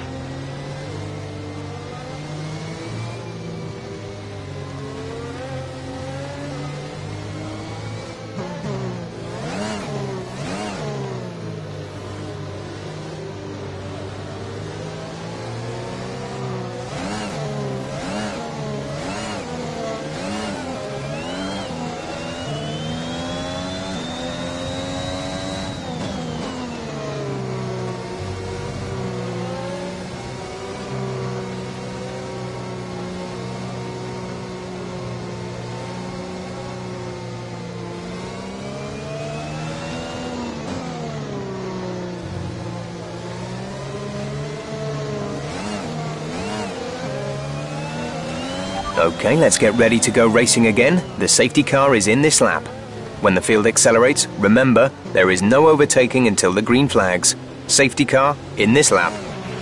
Okay, let's get ready to go racing again. The safety car is in this lap. When the field accelerates, remember, there is no overtaking until the green flags. Safety car in this lap.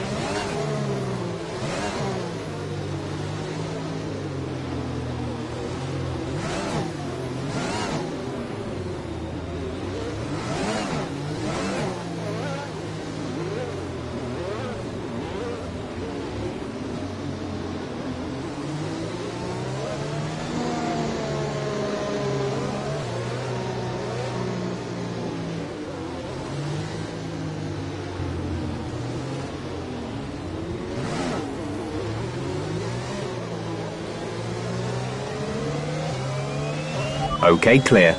Okay, clear.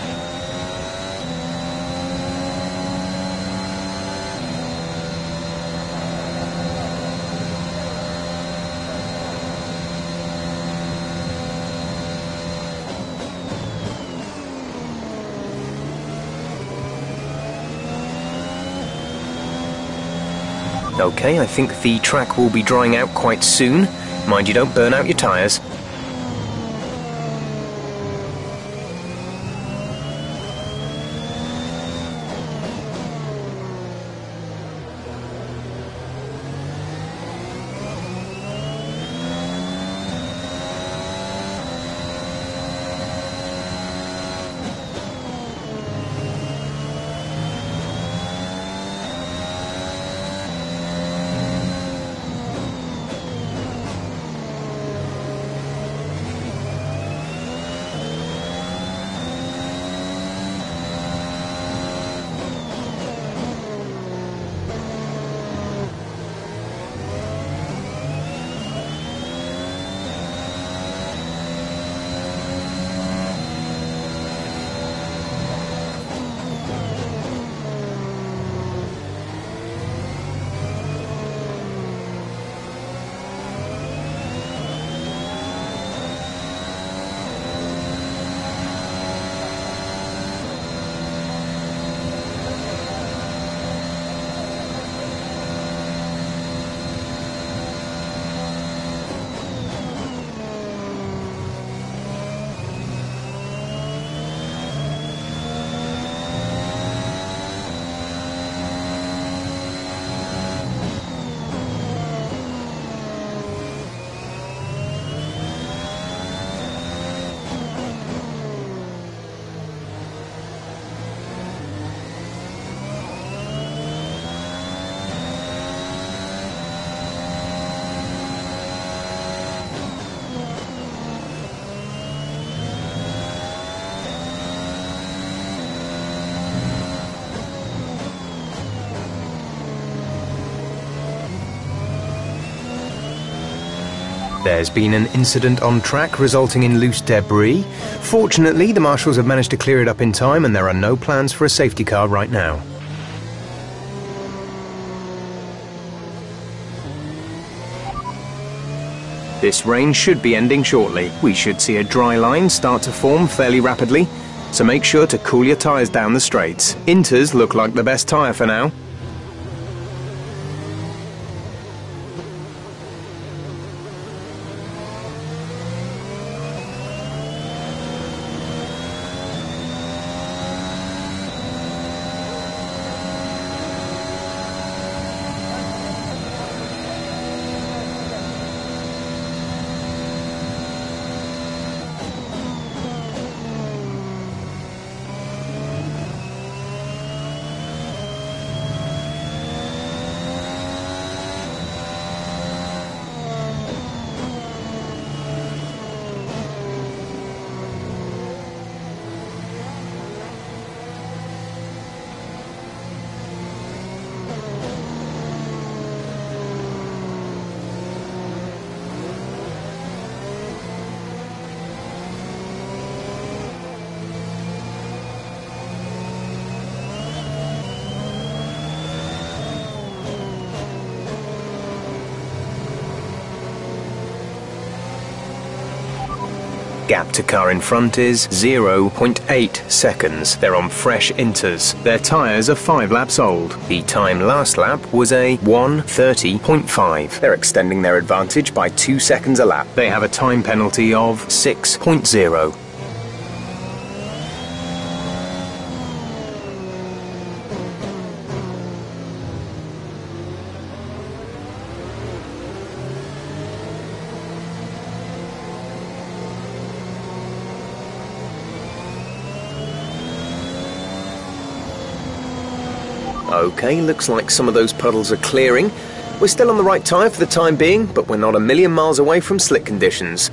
Okay, I think the track will be drying out quite soon. Mind you don't burn out your tyres. There's been an incident on track resulting in loose debris. Fortunately, the marshals have managed to clear it up in time and there are no plans for a safety car right now. This rain should be ending shortly. We should see a dry line start to form fairly rapidly, so make sure to cool your tyres down the straights. Inters look like the best tyre for now. Gap to car in front is 0.8 seconds. They're on fresh inters. Their tyres are 5 laps old. The time last lap was a 1:30.5. They're extending their advantage by 2 seconds a lap. They have a time penalty of 6.0. Okay, looks like some of those puddles are clearing. We're still on the right tyre for the time being, but we're not a million miles away from slick conditions.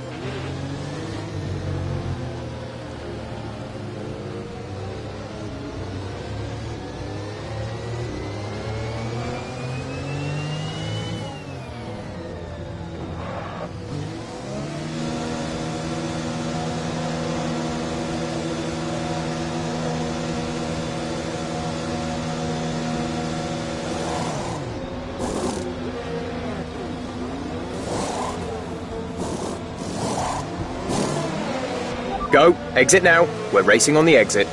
Go, exit now. We're racing on the exit.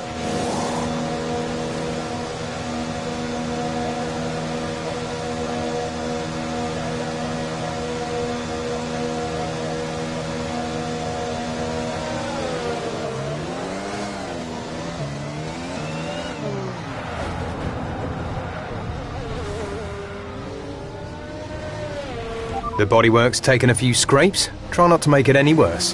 The bodywork's taken a few scrapes. Try not to make it any worse.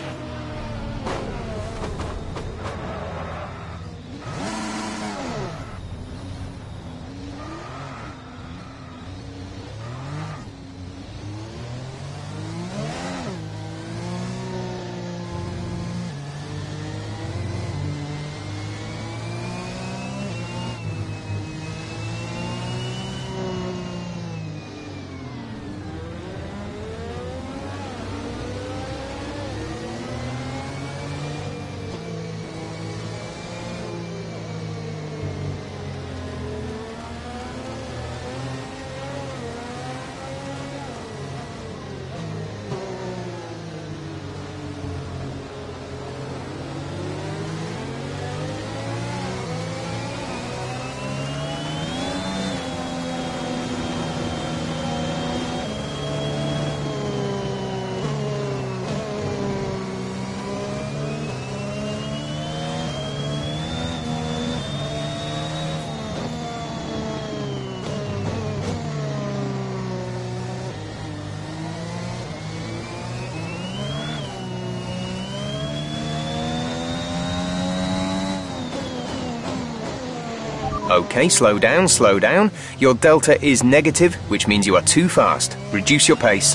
Okay, slow down, slow down. Your delta is negative, which means you are too fast. Reduce your pace.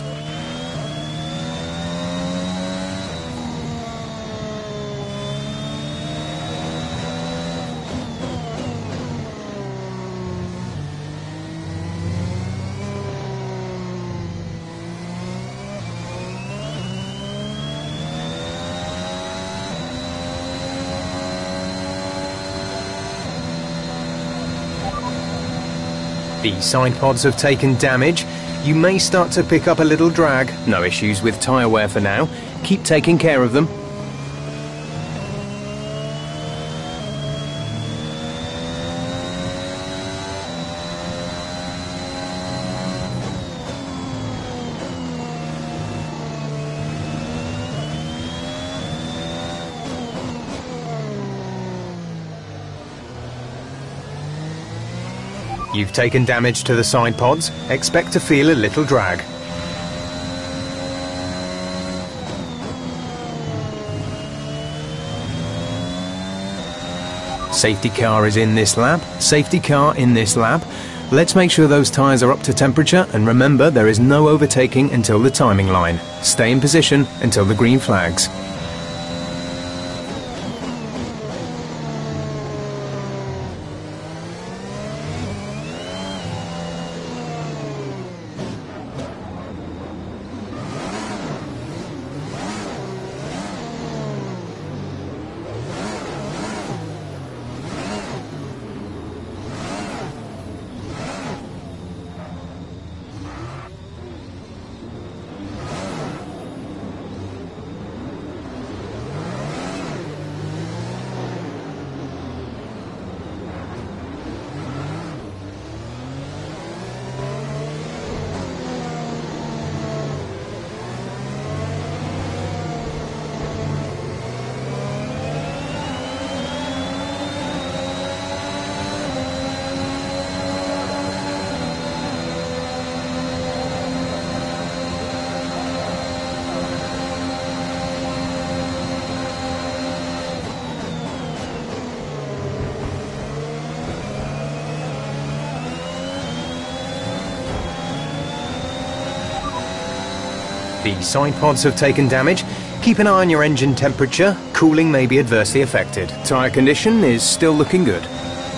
The side pods have taken damage. You may start to pick up a little drag. No issues with tyre wear for now. Keep taking care of them. You've taken damage to the side pods. Expect to feel a little drag. Safety car is in this lap. Safety car in this lap. Let's make sure those tyres are up to temperature, and remember there is no overtaking until the timing line. Stay in position until the green flags. The side pods have taken damage. Keep an eye on your engine temperature. Cooling may be adversely affected. Tyre condition is still looking good.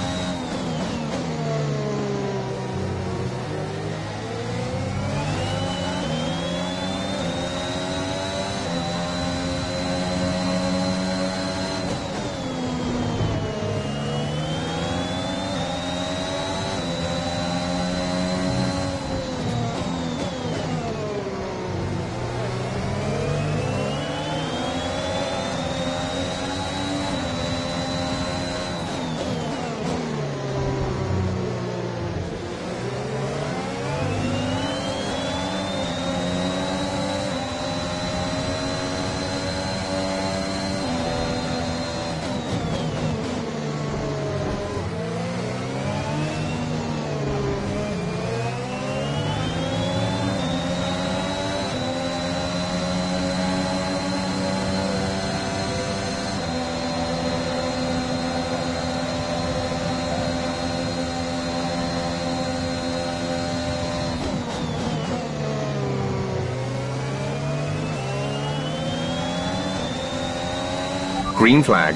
Green flag.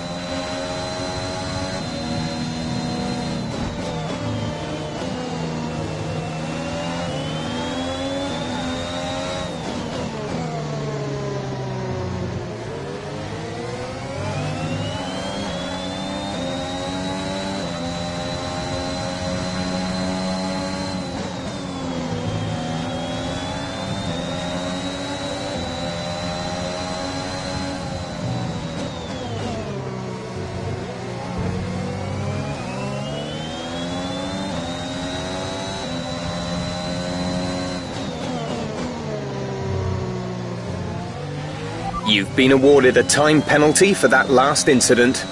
You've been awarded a time penalty for that last incident.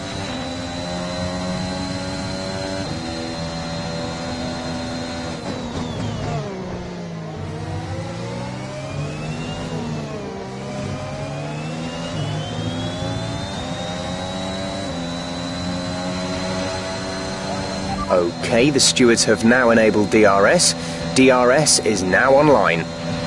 Okay, the stewards have now enabled DRS. DRS is now online.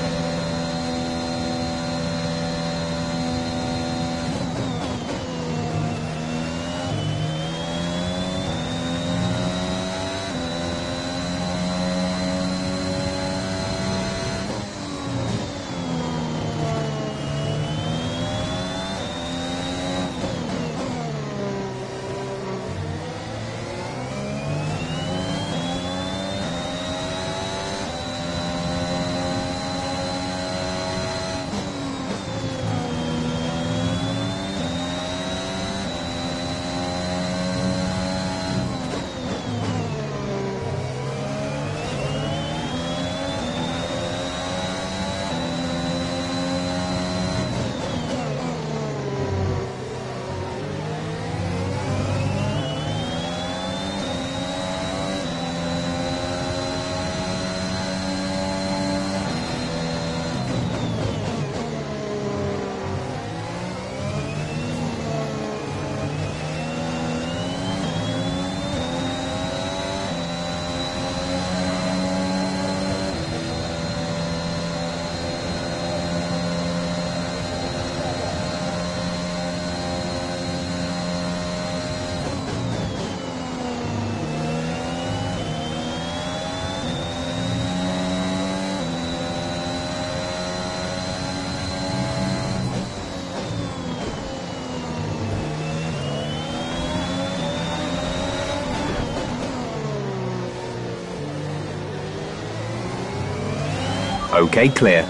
Okay, clear.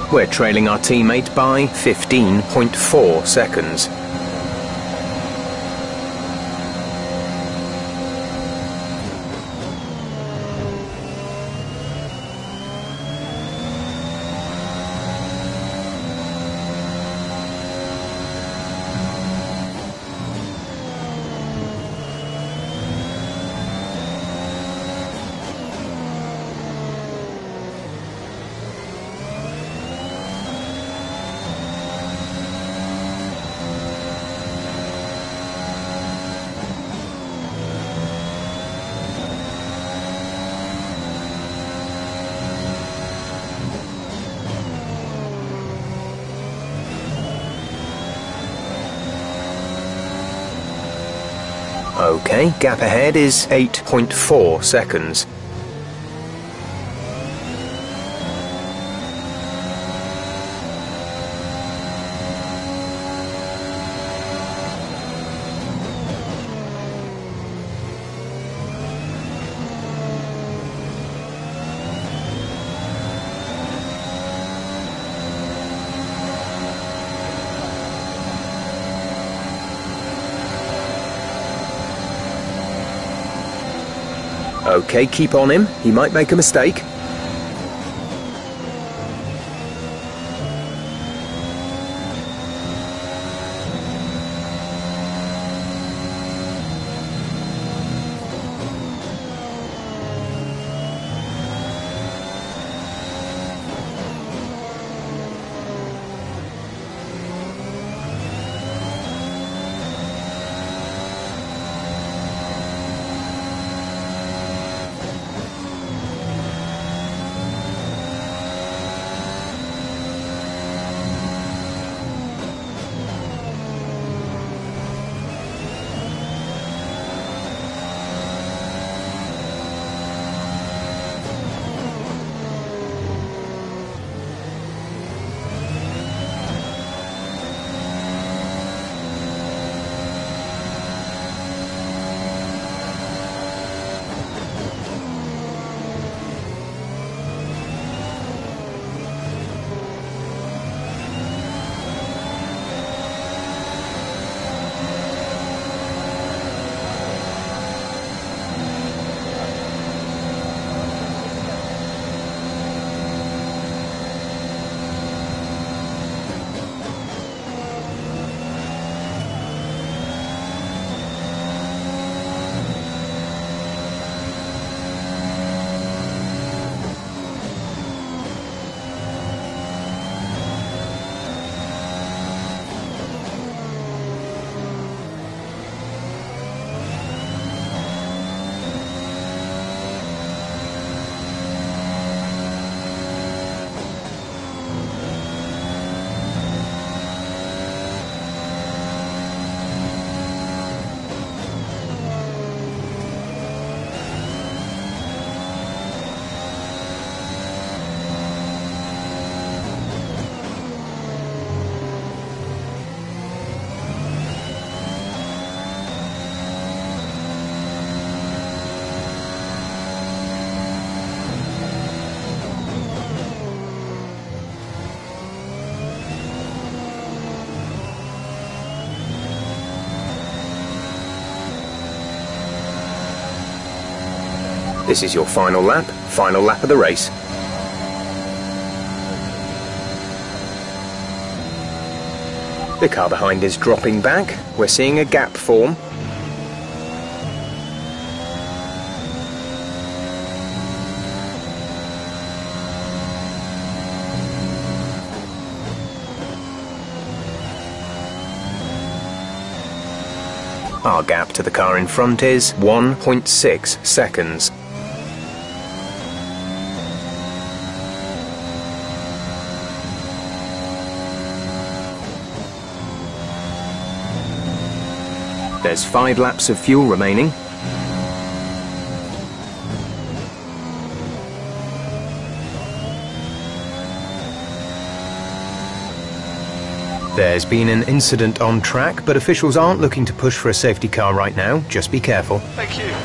We're trailing our teammate by 15.4 seconds. Okay, gap ahead is 8.4 seconds. Okay, keep on him. He might make a mistake. This is your final lap of the race. The car behind is dropping back. We're seeing a gap form. Our gap to the car in front is 1.6 seconds. There's 5 laps of fuel remaining. There's been an incident on track, but officials aren't looking to push for a safety car right now. Just be careful. Thank you.